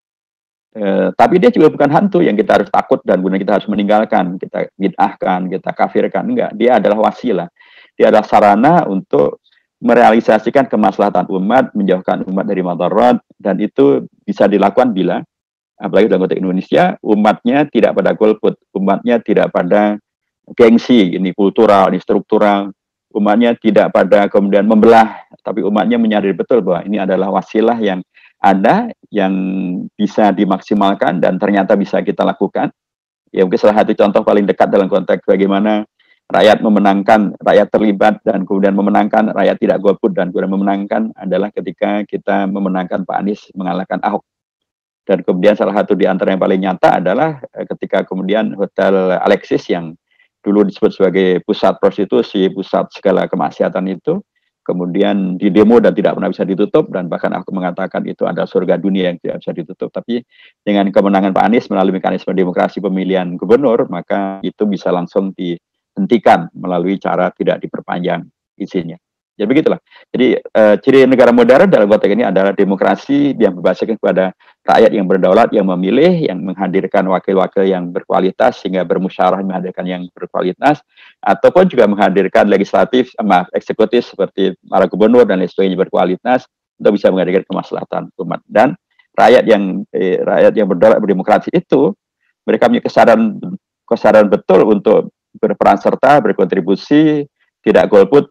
Uh, tapi dia juga bukan hantu yang kita harus takut dan kemudian kita harus meninggalkan, kita bid'ahkan, kita kafirkan. Enggak, dia adalah wasilah. Dia adalah sarana untuk merealisasikan kemaslahatan umat, menjauhkan umat dari madarat, dan itu bisa dilakukan bila, apalagi dalam konteks Indonesia, umatnya tidak pada golput, umatnya tidak pada gengsi, ini kultural, ini struktural, umatnya tidak pada kemudian membelah, tapi umatnya menyadari betul bahwa ini adalah wasilah yang ada, yang bisa dimaksimalkan dan ternyata bisa kita lakukan. Ya mungkin salah satu contoh paling dekat dalam konteks bagaimana rakyat memenangkan, rakyat terlibat dan kemudian memenangkan, rakyat tidak golput dan kemudian memenangkan adalah ketika kita memenangkan Pak Anies mengalahkan Ahok. Dan kemudian salah satu di antara yang paling nyata adalah ketika kemudian Hotel Alexis yang dulu disebut sebagai pusat prostitusi, pusat segala kemaksiatan itu, kemudian di demo dan tidak pernah bisa ditutup, dan bahkan aku mengatakan itu ada surga dunia yang tidak bisa ditutup. Tapi dengan kemenangan Pak Anies melalui mekanisme demokrasi pemilihan gubernur, maka itu bisa langsung dihentikan melalui cara tidak diperpanjang izinnya. Ya begitulah. Jadi uh, ciri negara modern dalam konteks ini adalah demokrasi yang berbasiskan kepada rakyat yang berdaulat, yang memilih, yang menghadirkan wakil-wakil yang berkualitas sehingga bermusyawarah menghadirkan yang berkualitas, ataupun juga menghadirkan legislatif, maaf, eksekutif seperti para gubernur dan lain sebagainya berkualitas untuk bisa menghadirkan kemaslahatan umat. Dan rakyat yang eh, rakyat yang berdaulat berdemokrasi itu mereka punya kesadaran kesadaran betul untuk berperan serta, berkontribusi, tidak golput.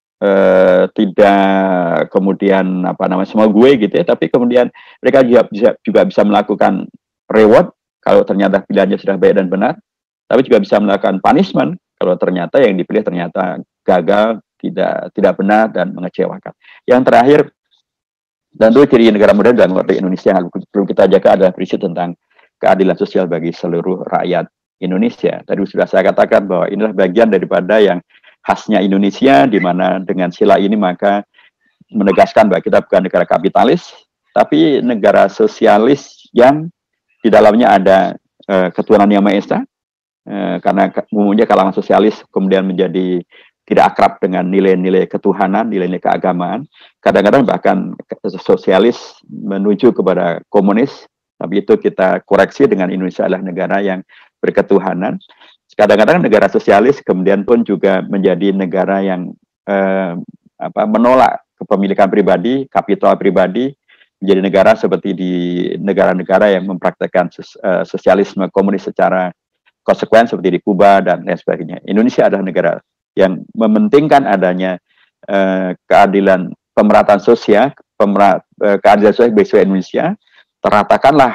Uh, tidak kemudian apa namanya semua gue gitu ya, tapi kemudian mereka juga bisa juga bisa melakukan reward kalau ternyata pilihannya sudah baik dan benar, tapi juga bisa melakukan punishment kalau ternyata yang dipilih ternyata gagal, tidak tidak benar dan mengecewakan. Yang terakhir, dan itu ciri negara modern dalam konteks Indonesia yang perlu kita jaga adalah prinsip tentang keadilan sosial bagi seluruh rakyat Indonesia. Tadi sudah saya katakan bahwa inilah bagian daripada yang khasnya Indonesia, di mana dengan sila ini maka menegaskan bahwa kita bukan negara kapitalis, tapi negara sosialis yang di dalamnya ada uh, ketuhanan yang Maha Esa, uh, karena umumnya kalangan sosialis kemudian menjadi tidak akrab dengan nilai-nilai ketuhanan, nilai-nilai keagamaan, kadang-kadang bahkan sosialis menuju kepada komunis, tapi itu kita koreksi dengan Indonesia adalah negara yang berketuhanan. Kadang-kadang negara sosialis kemudian pun juga menjadi negara yang eh, apa, menolak kepemilikan pribadi, kapital pribadi, menjadi negara seperti di negara-negara yang mempraktekkan sos, uh, sosialisme komunis secara konsekuen seperti di Kuba dan lain sebagainya. Indonesia adalah negara yang mementingkan adanya uh, keadilan pemerataan sosial, pemerat, uh, keadilan sosial bagi seluruh Indonesia. Teratakanlah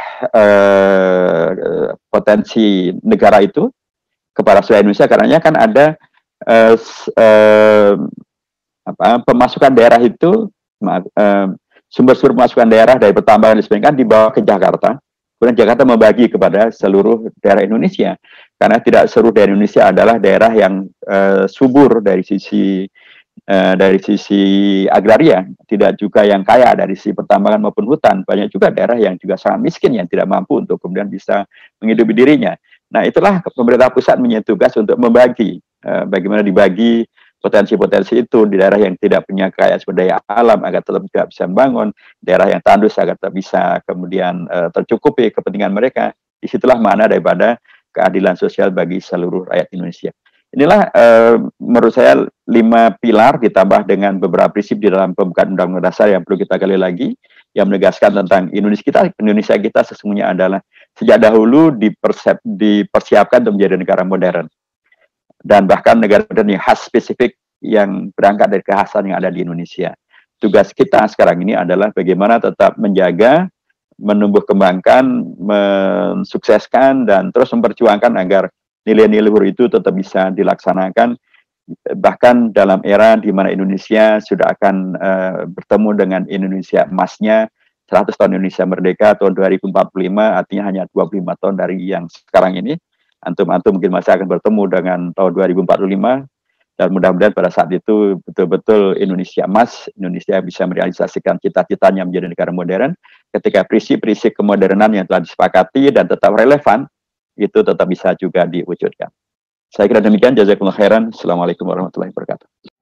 uh, potensi negara itu kepada seluruh Indonesia, karenanya kan ada uh, uh, apa, pemasukan daerah itu, uh, sumber-sumber pemasukan daerah dari pertambangan dan sebagainya kan dibawa ke Jakarta, kemudian Jakarta membagi kepada seluruh daerah Indonesia, karena tidak seluruh daerah Indonesia adalah daerah yang uh, subur dari sisi uh, dari sisi agraria, tidak juga yang kaya dari sisi pertambangan maupun hutan, banyak juga daerah yang juga sangat miskin yang tidak mampu untuk kemudian bisa menghidupi dirinya. Nah, itulah pemerintah pusat punya tugas untuk membagi, uh, bagaimana dibagi potensi-potensi itu di daerah yang tidak punya kekayaan sumber daya alam agar tetap tidak bisa membangun, daerah yang tandus agar tetap bisa kemudian uh, tercukupi kepentingan mereka. Disitulah makna daripada keadilan sosial bagi seluruh rakyat Indonesia. Inilah eh, menurut saya lima pilar ditambah dengan beberapa prinsip di dalam pembukaan Undang-Undang Dasar yang perlu kita gali lagi, yang menegaskan tentang Indonesia kita, Indonesia kita sesungguhnya adalah sejak dahulu dipersep, dipersiapkan untuk menjadi negara modern. Dan bahkan negara modern yang khas spesifik yang berangkat dari kekhasan yang ada di Indonesia. Tugas kita sekarang ini adalah bagaimana tetap menjaga, menumbuh kembangkan, mensukseskan, dan terus memperjuangkan agar nilai-nilai luhur itu tetap bisa dilaksanakan, bahkan dalam era di mana Indonesia sudah akan uh, bertemu dengan Indonesia emasnya, seratus tahun Indonesia merdeka tahun dua ribu empat puluh lima, artinya hanya dua puluh lima tahun dari yang sekarang ini. Antum-antum mungkin masih akan bertemu dengan tahun dua ribu empat puluh lima, dan mudah-mudahan pada saat itu betul-betul Indonesia emas, Indonesia bisa merealisasikan cita-citanya menjadi negara modern, ketika prinsip-prinsip kemodernan yang telah disepakati dan tetap relevan, itu tetap bisa juga diwujudkan. Saya kira demikian. Jazakumullah khairan. Assalamualaikum warahmatullahi wabarakatuh.